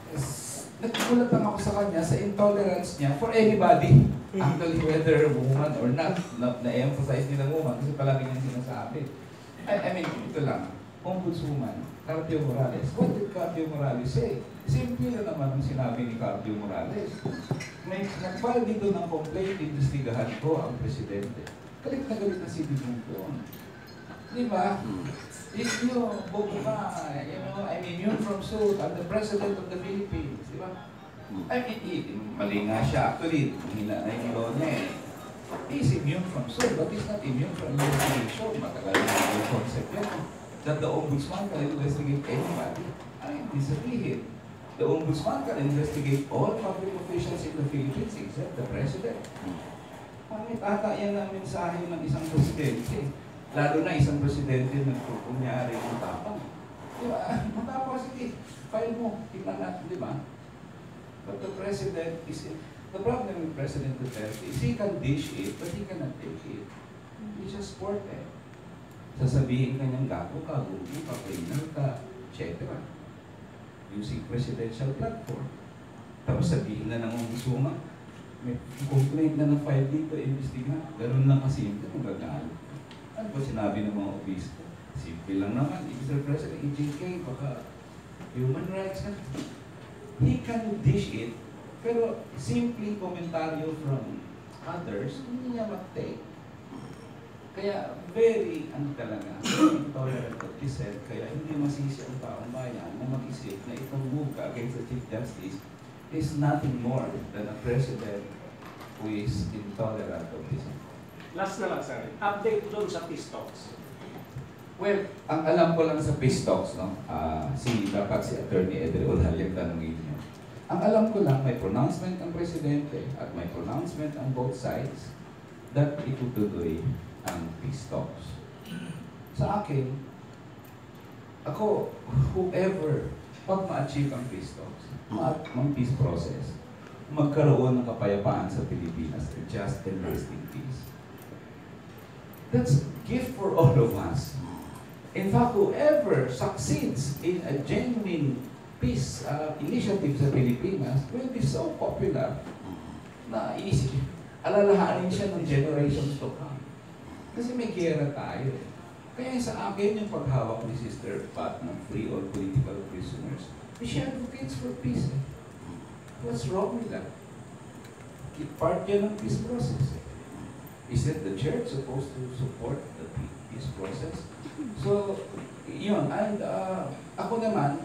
nagkulat lang ako sa kanya sa intolerance niya for anybody. Actually, whether woman or not, na-emphasize na nila woman kasi palagi niyang sinasabi. I, I mean, ito lang, ombudswoman, Carpio Morales. What did Carpio Morales say? Simple na naman ang sinabi ni Carpio Morales. May nag-file dito ng complaint, investigahan ko ang presidente. Galit na galit na si Digong. Di ba? If you, bobo ka, you know, I'm immune from suit, I'm the president of the Philippines. Di ba? I mean, mali nga siya. Actually, hina na yung law niya eh. He's immune from suit, but he's not immune from investigation. Matagal na yung concept yan. That the ombudsman can investigate anybody. I disagree. The ombudsman can investigate all public officials in the Philippines except the president. Pangit ata yan ang mensahe ng isang presidente. Lalo na isang presidente na kunyari yung tapang. Di ba? Matapang sige, file mo, tingnan natin, di ba? But the president is, the problem with President Duterte is he can dish it, but he cannot take it. He's just sport eh. Sasabihin ka niyang gago ka, gugu ka, criminal ka, et cetera. Using presidential platform. Tapos sabihin na ng ombudswoman, may complaint na ng file dito, imbestiga. Ganun lang kasimple kung gagawin. Ano ba sinabi ng mga obispo? Simple lang naman, Mister President, E J K, baka human rights na. He can dish it, pero simply komentaryo from others, hindi niya mag-take. Kaya very, ano talaga, intolerant of dissent, kaya hindi masisi ang taong bayan na mag-isip na itong move against the Chief Justice is nothing more than a president who is intolerant of dissent. Last na lang, sir. Update doon sa peace talks. Well, ang alam ko lang sa peace talks, no, uh, si, dapat si Attorney Edre Odalyang tanongin niyo. Ang alam ko lang, may pronouncement ang presidente at may pronouncement on both sides that itutuloy ang peace talks. Sa akin, ako, whoever, pag ma-achieve ang peace talks, ang peace process, magkaroon ng kapayapaan sa Pilipinas, just and lasting peace. That's a gift for all of us. In fact, whoever succeeds in a genuine peace uh, initiative sa Pilipinas will be so popular na isip, alalahanin siya ng generations to come. Kasi may gera tayo. Kaya sa akin yung paghawak ni Sister Pat ng free or political prisoners, she advocates for peace. Eh. What's wrong with that? Part yan ng peace process. Is it the church supposed to support the peace process? So, yun. And uh, ako naman,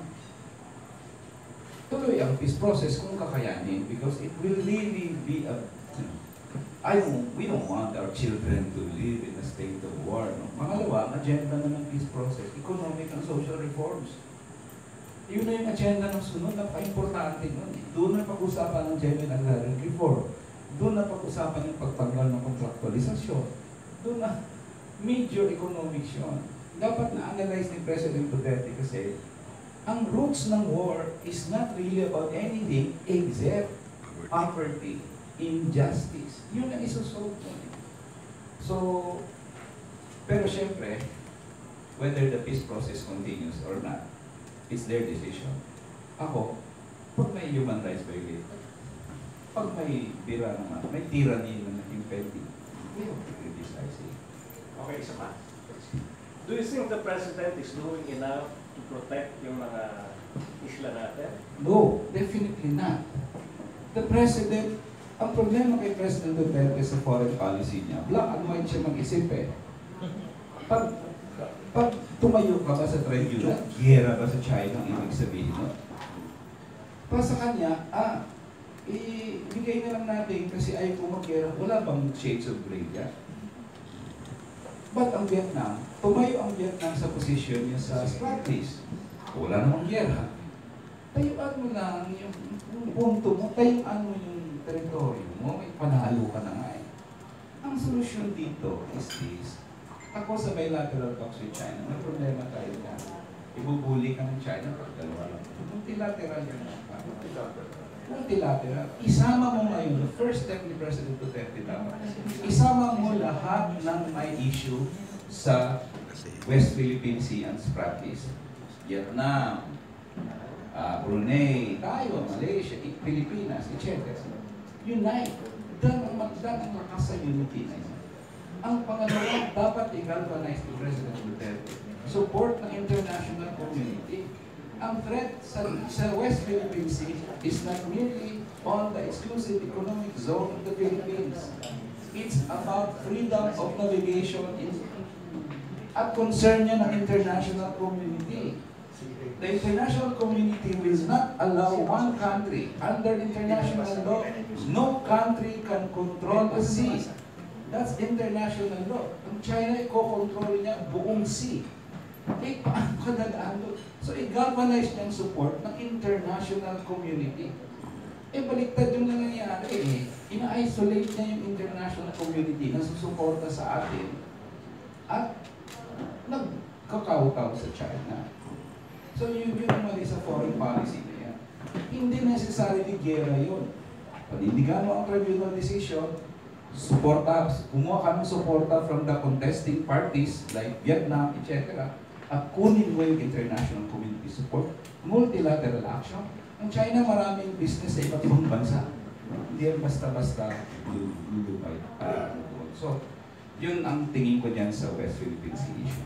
tuloy ang peace process kung kakayanin because it will really be a, you know, I don't, we don't want our children to live in a state of war. No? Pangalawa, ang agenda na ng peace process, economic and social reforms. Yun na yung agenda ng sunod, napaka-importante nun. Doon na pag-usapan ng genuine agrarian reform. Doon na pag-usapan yung pagtanggal ng contractualisasyon. Doon na major economics yun. Dapat na-analyze ni President Duterte kasi ang roots ng war is not really about anything except poverty, injustice. Yun ang isusolve mo. So, pero syempre, whether the peace process continues or not, it's their decision. Ako, pag may human rights violation, pag may bira naman, may tyranny na naging pending, we have to criticize it. Okay, isa pa. Do you think the President is doing enough to protect yung mga isla natin? No, definitely not. The President, ang problema kay President Duterte sa foreign policy niya, black and white siya mag-isip eh. Pag, pag tumayo ka ba sa tribunal, giyera ba sa China ang ibig sabihin mo? Para sa kanya, ah, ibigay na lang natin kasi ayaw ko mag-giyera, wala bang shades of gray dyan? But ang Vietnam, tumayo ang Vietnam sa posisyon niya sa Spratleys. Wala namang giyera. Tayuan mo lang yung, yung punto mo, tayuan mo yung teritoryo mo, may panalo ka na nga eh. Ang solusyon dito is this. Ako sa bilateral talks with China, may problema tayo na. Ibubuli ka ng China pag dalawa lang. Multilateral yan lang. Multilateral. Isama mo ngayon, the first step ni President Duterte dapat. Isama mo lahat ng may issue sa West Philippine Sea and Spratleys. Vietnam, uh, Brunei, tayo, Malaysia, Pilipinas, et cetera. Unite. Dan ang magdan ang lakas sa unity na yun. Ang pangalawa, dapat i-galvanize ni President Duterte. Support ng international community. Ang threat sa, sa West Philippine Sea is not merely on the exclusive economic zone of the Philippines. It's about freedom of navigation in, at concern niya ng international community. The international community will not allow one country under international law. No country can control the sea. That's international law. Ang China, i-control niya buong sea. Eh, paano ka dadaan doon? So, i-galvanize niya ang support ng international community. Eh, baliktad yung nangyayari eh. Ina-isolate niya yung international community na susuporta sa atin at nagkakaw-kaw sa China. So, yun yung mali sa foreign policy na yan. Hindi necessarily gera yun. Panindigan mo ang tribunal decision, suporta, kumuha ka ng suporta from the contesting parties like Vietnam, et cetera at kunin mo yung international community support, multilateral action. Ang China maraming business sa iba't ibang bansa. Hindi yan basta-basta lulubay. Uh, so, yun ang tingin ko dyan sa West Philippine Sea issue.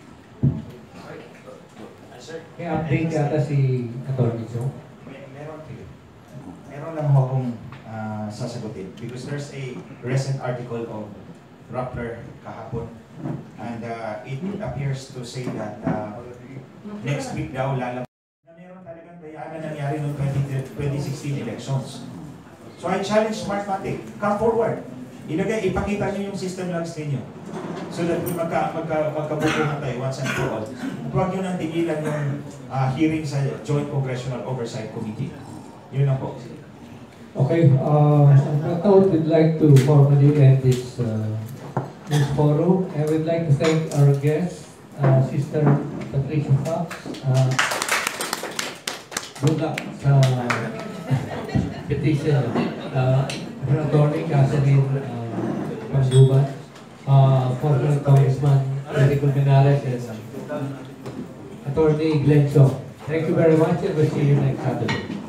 May update yata si Atty. Joe. May, meron, meron lang ako akong uh, sasagutin because there's a recent article of Rappler kahapon and uh, it appears to say that uh, next week daw lalang na meron talagang dayanan nangyari noong twenty sixteen elections. So I challenge Smartmatic, come forward. Ilagay, ipakita niyo yung system logs ninyo so that magka, magka, magkabukuhan tayo once and for all. Huwag nyo nang tigilan yung uh, hearing sa Joint Congressional Oversight Committee. Yun lang po. Okay, uh, I thought we'd like to formally end this uh, this forum. I would like to thank our guest, uh, Sister Patricia Fox. Uh, good luck sa petition. Uh, Attorney Catherine uh, Pangguban, uh, former Congressman Enrico Menares, and Attorney Glenn Chong. Thank you very much and we'll see you next Saturday.